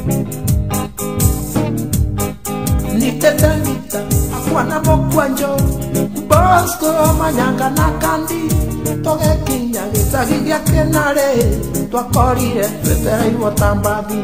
S1: nitete ngita akwana mũkwanjo Bosco manyanga na kandi tũgĩkinya gĩcagi gĩa Kĩnarĩ twakorire twetereirwo ta mbathi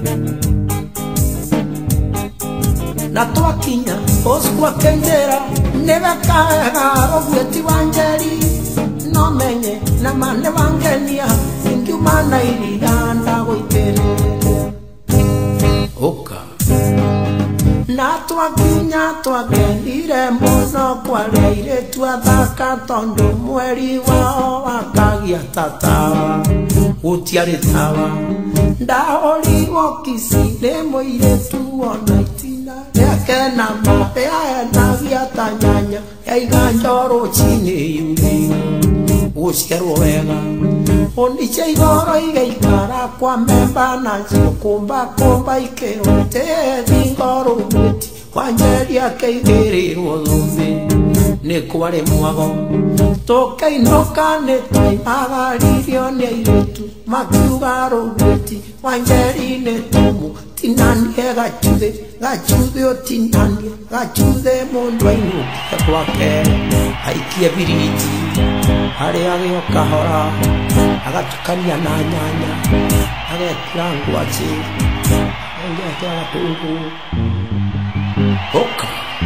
S1: na twakinya Bosco akĩnjĩra nĩwe kaega ũguĩti wa Njeri no menye na mane wangenia ingiuma na iria ndagũitĩrĩria
S3: oka
S1: na
S2: makinya twakenire muno kwareire twathaka tondu mweri wao wakagia tatawa gutiarĩ tawa ndahorirwo kicire mũirĩtu ona itina rĩake na maheanagia ta nyanya yaiga njoro chini yurĩirwo gũciarwo wega Onicia igoro igaikara kwa memba na kumba kumba ikĩrote thingoro gwĩti wanjeria kĩigĩrĩrwo thũmbĩ nĩ kwarĩ mwago tũkĩinũka nĩ twaimagaririo nĩ airĩtu makiuga rũgwĩti wanjeri nĩ tũmũtinanie gacuthĩ ũtinanie gacuthĩ mũndũ ainũkie gwake aikie biriti harĩa agĩoka hora agatukania na nyanya agekĩra ngwacĩ agekĩra gatũngũrũ oka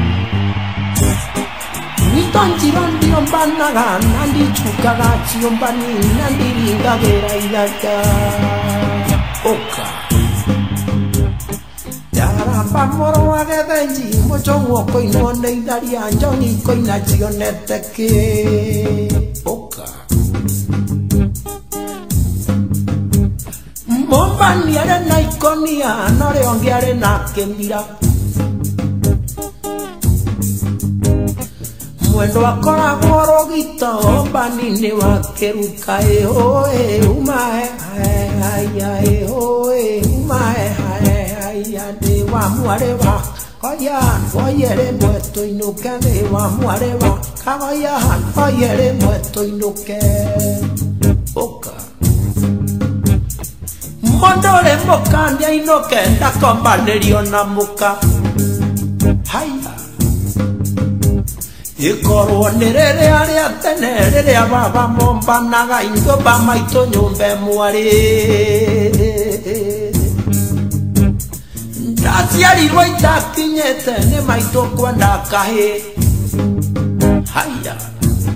S2: nitonjiro ndiombanaga nandichukaga chiombani nandiringagĩra itharia oka yaramba moro wa gĩthĩnji mũcong'wo kũinwo nĩ itharia njoni kũina cionete kĩ oka Mombani arĩ na ikonia no rĩo ngĩarĩ na kĩmira mwendo akoragwo rũgito Mombani-inĩ wakĩruka ũhũĩ umae haya ũhũĩ umae haya ndĩ wa mwarĩ wa koya oye rĩmwe tũinũke ndĩ wa mwarĩ wa kagoya oye rĩmwe tũinũke ũka Mondore moka nĩainũke ndakombanĩrio na mũka haya ikorwo nĩ rĩrĩa rĩa tene rĩrĩa baba mombanaga inyũmba maitũ nyũmba mwarĩ ndaciarirwo itakinyĩte nĩ maitũ kwenda kahĩ haya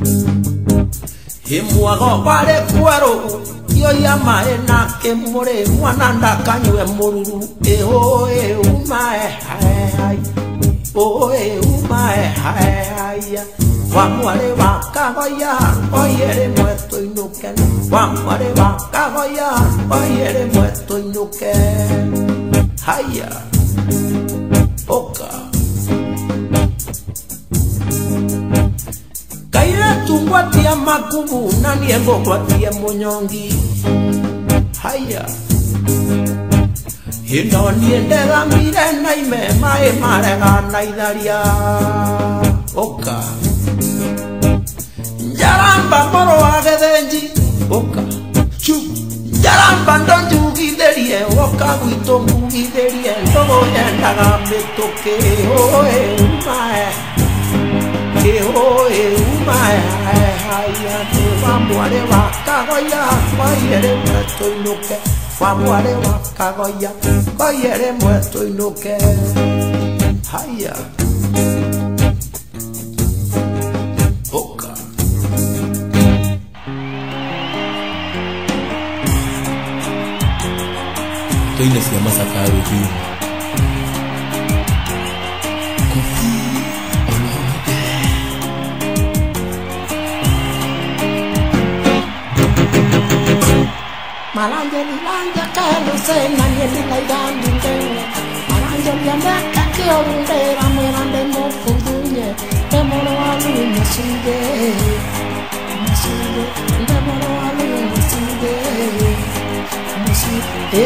S2: imwago warĩ kwerũ yoya maĩ na kĩmũrĩ mwana ndakanyue mũruru ũhũĩ umae hai ũhũĩ umae haya wa mwarĩ wa kagoya oye rĩmwe tũinũke wa mwarĩ wa kagoya oye rĩmwe tũinũke haya oka kairĩtu ngwatia makubu na niĩ ngũgwatie mũnyongi haya ĩno niĩ ndegamire na ime maĩ marega na itharia oka njaramba moro wa gĩthĩnji oka chu njaramba ndonjugithĩrie woka gwitũ ngugithĩrie ndũgũ yendaga mĩtũkĩ ũhũĩ umae ũhũĩ umae haya ndĩ wa mwarĩ wa kagoya oye rĩmwe tũinũke wa mwarĩ wa kagoya oye rĩmwe tũinũke haya oka
S3: tũine cia macaka rũciinĩ
S2: Malanje nilanja kalo sena nyeli laigandi ngenye Malanje liandaka kiorundera mwirande mofudunye Temoro alu masude Masude Temoro alu masude Masude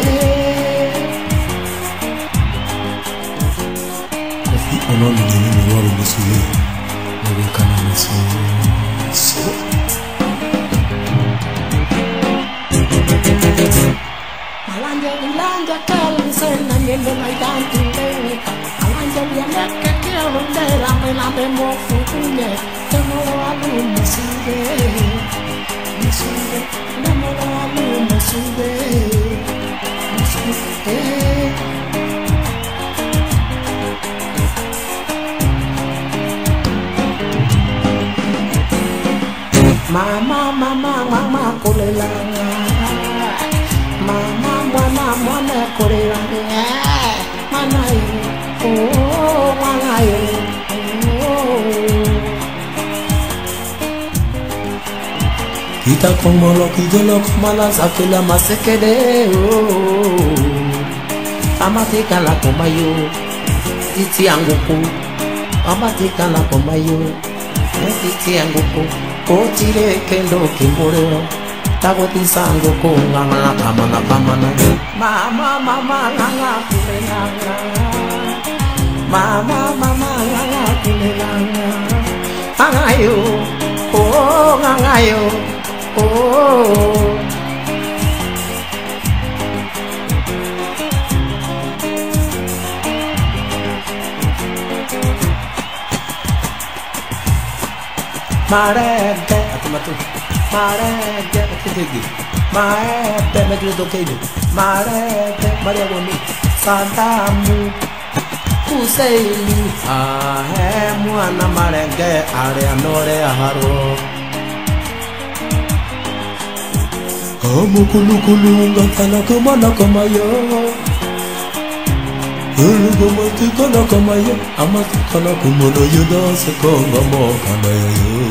S3: Kofi ononi nini waru masude Mwekana masude
S2: Malanje nilanja kalo sena nyeli laigandi ngenye Malanje liandaka kiorundera mwirande mofudunye Temoro alu masude Masude Temoro alu masude Masude Mama kulela mwana kulela mana oh mwana
S1: Kita komolo kijolo komala zakela masekede amatika la komayo titi yanguku amatika la komayo titi yanguku kotire kendo kimboreo tagoti sango ko ngana kamana mama ngana kulelanga mama ngana kulelanga angayo oh angayo oh marete atumatu marete kitigi marete megredo keido marete maria boni santamu kuseili mwana marenge are anore aharo Amukulukulu ngantana kumana kamayo Ulugumatikana kamayo Amatikana kumana yuda sekonga mokana yo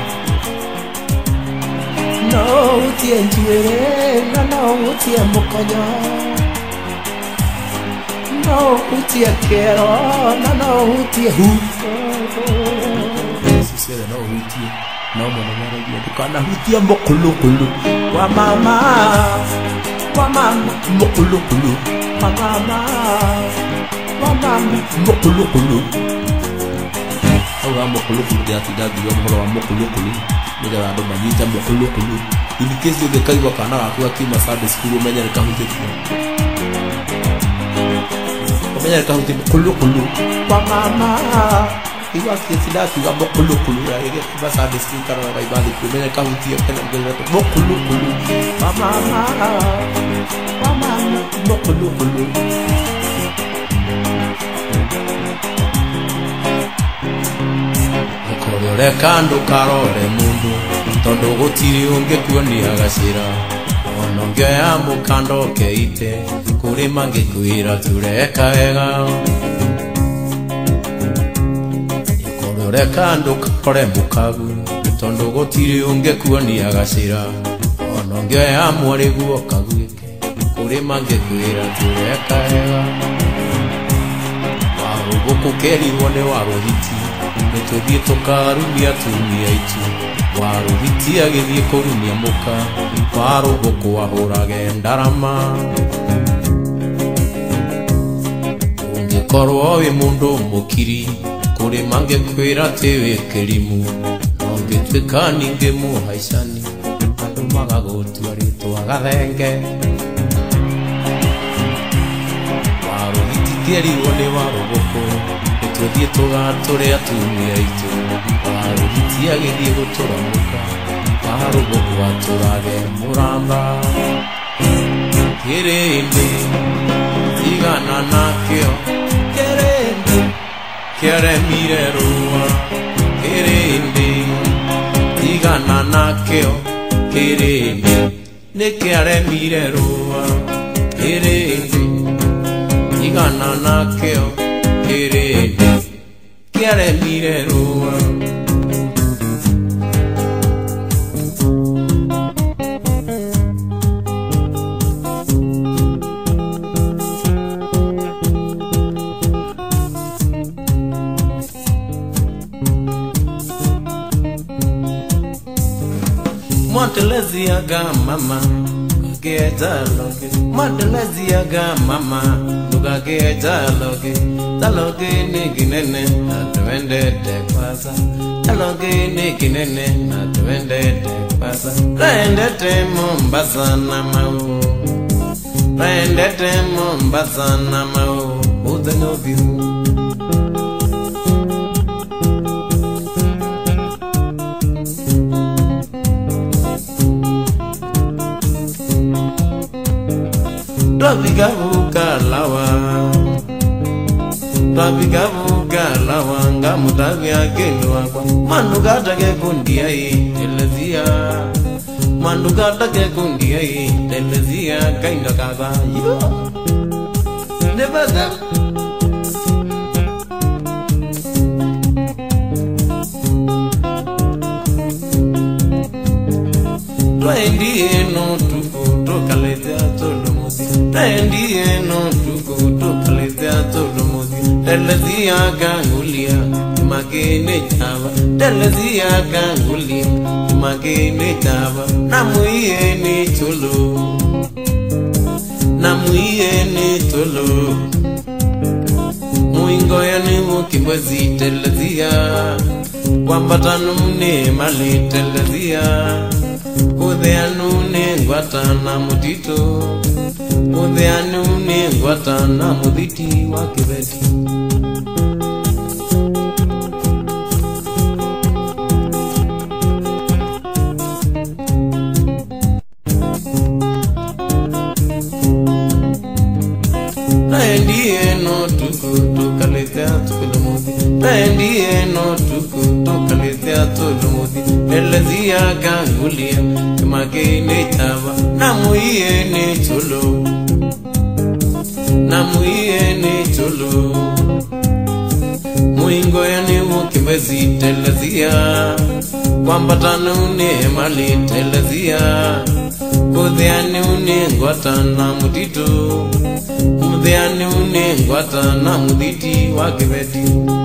S1: No utie njuere No utie mokonya No utie kero No utie huto Sisere no utie No mwana mwana tukana hutia mokulukulu Wa mama mokulukulu Wa mama mokulukulu Awa mokulukulu dia tidak dia mwana mokulukulu Nida ando manyita mokulukulu In case you kai wakana aku akima sabe skulu menya kahute Menya kahute mokulukulu Wa mama Iwa kisida kiwa mokulukulu ya ege basa desi karo na ibali kumenya kaunti ya kana ngela to mokulukulu mama mokulukulu Okorore kando karore mundu tondo gotiri unge kuoni agashira ononge ya mukando keite kuri mange kuira tureka ega Reka ndukore mukagu tondo gotiri unge kuoni agashira ononge ya mwari guo kagwike kuri mange kwira tureka ega warugo keri wone waruhiti netuthie tukarumia tumia itu waruhiti agithie kurumia muka warugo kwahurage ndarama ungekorwo wi mundu mukiri Kuri mange kwira tewe kelimu Nonge tweka ninge muhaishani Ando magagotu warito agathenge Waro hitikeri wone waro boko Etuthie tugatore atumia itu Waro hiti agithie gutura muka Waro boko aturage muramba Kirende Tigana nakeo Kirende Kiare mire rua, kirende, tigana nakeo, kirende, ne kiare mire rua, kirende, tigana nakeo, kirende, kiare mire rua. Mwanteleziaga mama Geta loge Mwanteleziaga mama Luga geta loge Taloge neginene Natuende de kwasa Taloge neginene Natuende de kwasa Rendete Mombasa na mau Rendete Mombasa na mau Uze no biu Ravigavuga lawa Ngamutavia gelu wakwa Manugata ke kundia hii Telezia Manugata ke kundia hii Telezia kainda kaza Never that no tuku tokaletea tolomosi Naendie no tuku tokaletea tolomosi Telezia gangulia magene chava Telezia gangulia magene chava Namuye ni tolo Namuye ni tolo Muingoya ni mukimwezi telezia Wambatanu mne mali telezia Udeanu ne ngwatana mutito Udeanu ne ngwatana muditi wakibeti Naendie no tuku tokaletea tolomosi Naendie no tuku tokaletea tolomosi Telezia gangulia magene chava Namuye ni cholo Namuye ni cholo Muingoya ni mukimwezi telezia Wambatanu ne mali telezia Kudeanu ne ngwatana mutito Mudeanu ne ngwatana muditi wakibeti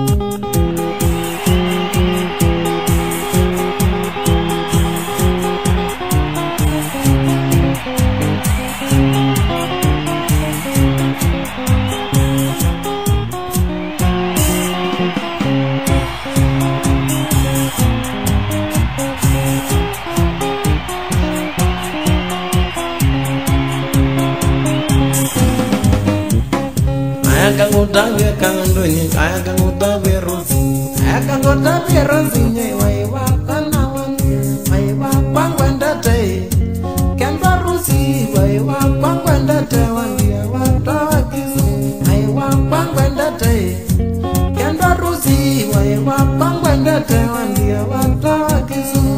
S1: Ayakangutabe kandonye, ayakangutabe rosi Ayakangutabe rosi nye waiwa kanawanyi Waiwa kwangwendate Kenda rosi waiwa kwangwendate Wandia watawa kizu Waiwa kwangwendate Kenda rosi waiwa kwangwendate Wandia watawa kizu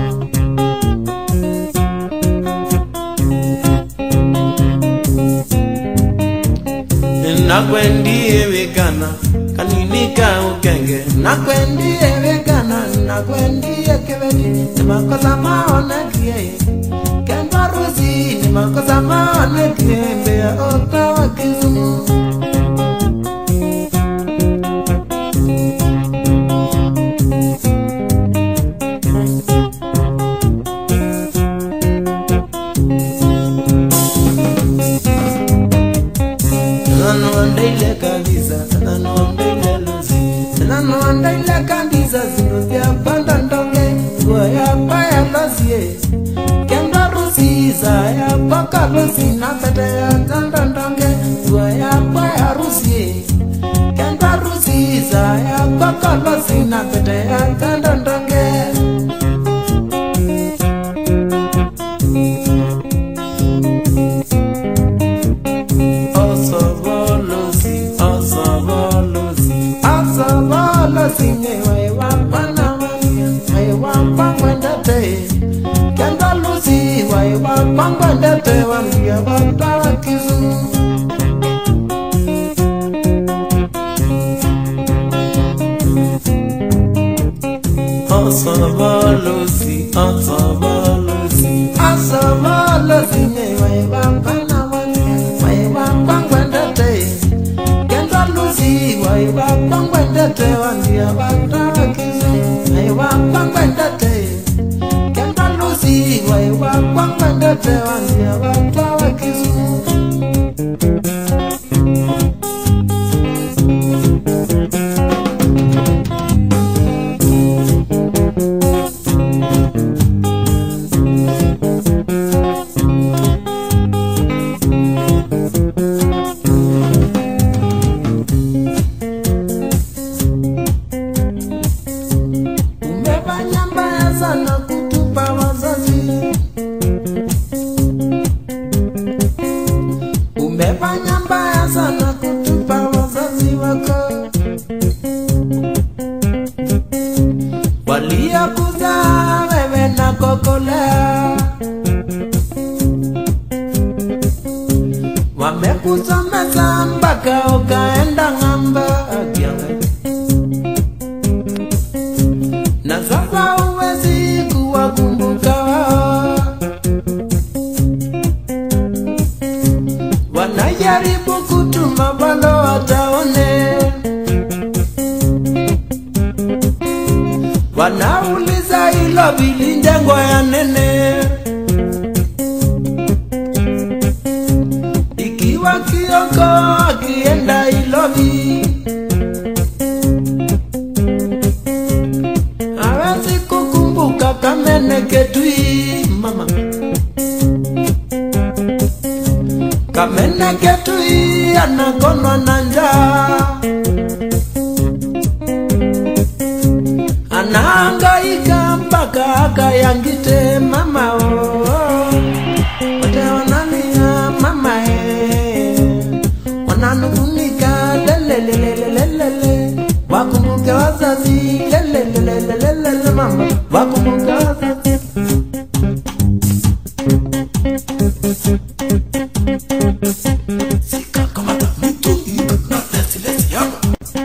S1: Nakwendie wegana kaninika ukenge Nakwendie wegana nakwendie kebedi Nimakosa maone kie Kenda rusi nimakosa maone kie Mbea otawa kizumu Ya baka lusi na pete ya tandandonge Gua ya baya rusi Kenda rusi za ya baka lusi na pete ya tandandonge Osobolosi, osobolosi Osobolosi nyewe wampana Wewa mpangwendate Kenda lusi waiwa pangwendete Wandia watawa kizu Osobolosi, osobolosi Osobolosi nyewe wampana Waiwa pangwendete Kenda lusi waiwa pangwendete Wandia watawa kizu Waiwa pangwendete Waiwa kwangwendete Wandia watawa kizu Umefanya mbaya sana kutupa wazazi Umefanya mbaya sana kutupa wazazi wako Waliokuzaa wewe na kukulea Wamekusomesha mpaka ukaenda ng'ambo Na sasa huwezi kuwakumbuka wao
S2: nikijaribu kutuma bado wataone. Wanauliza hilo vilinjengo ya nene, ikiwa Kioko akienda Ilobi hawezi kukumbuka Kamene Ketui mama. Kamene Ketui anagonwa na njaa, anahangaika mpaka akayangite mama wote wanalia mama wananunika lelelelelelele, wakumbuke wazazi lelelelelelele mama, wakumbuke wazazi. Sika kamata mtu na tesilesi yako.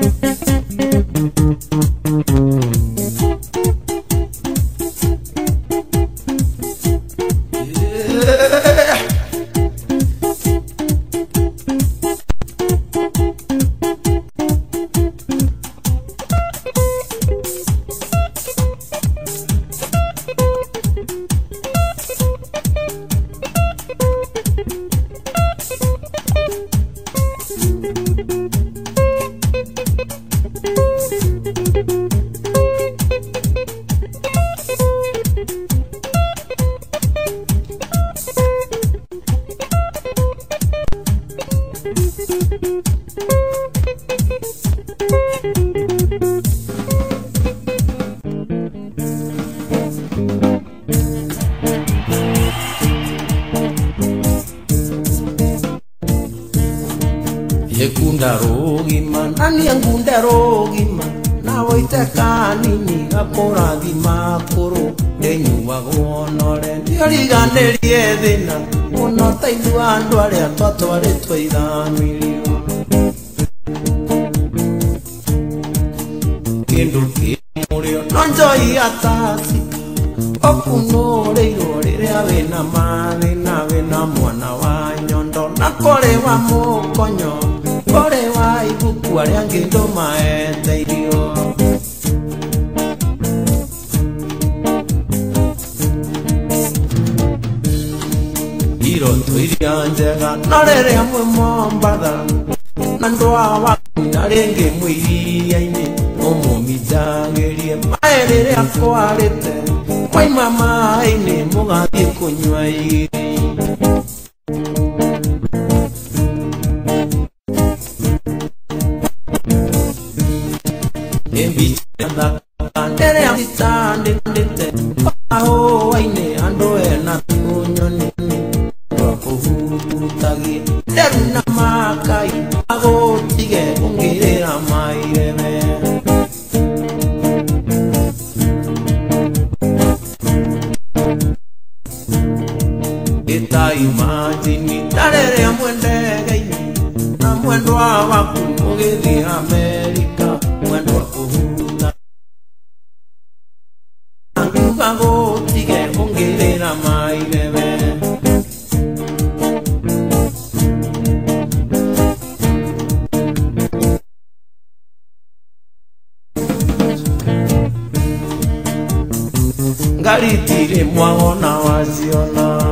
S2: Yekundarogima nani yangundarogima nawo itakanini akorathima kuru ndenyuwa gonore ndioriganderie thina muno taithua andu aria twatwaritwo ithamirio kindu kimurio nonjoi atasi okunureirwo riria wina mathina wina mwana wa nyondo na kore wa mukonyo kore wa ibuku aria ngindo maeteithio iroto iria njega no riria mwe Mombatha na ndwa wa na ringi mwiria-ini umumithagirie mae riria kwarite mwaima mai-ini mugathie kunywa igiri Ndere amtandite aho waine ando ena kunyoni wakuhutagi deruna makai ago tige ungirira maireme ita imagine darere amwendegaini na mwendwa waku mugithi Amerika mwendwa kuhuta angubago tige ungirira maireme ngaritire mwagona waziona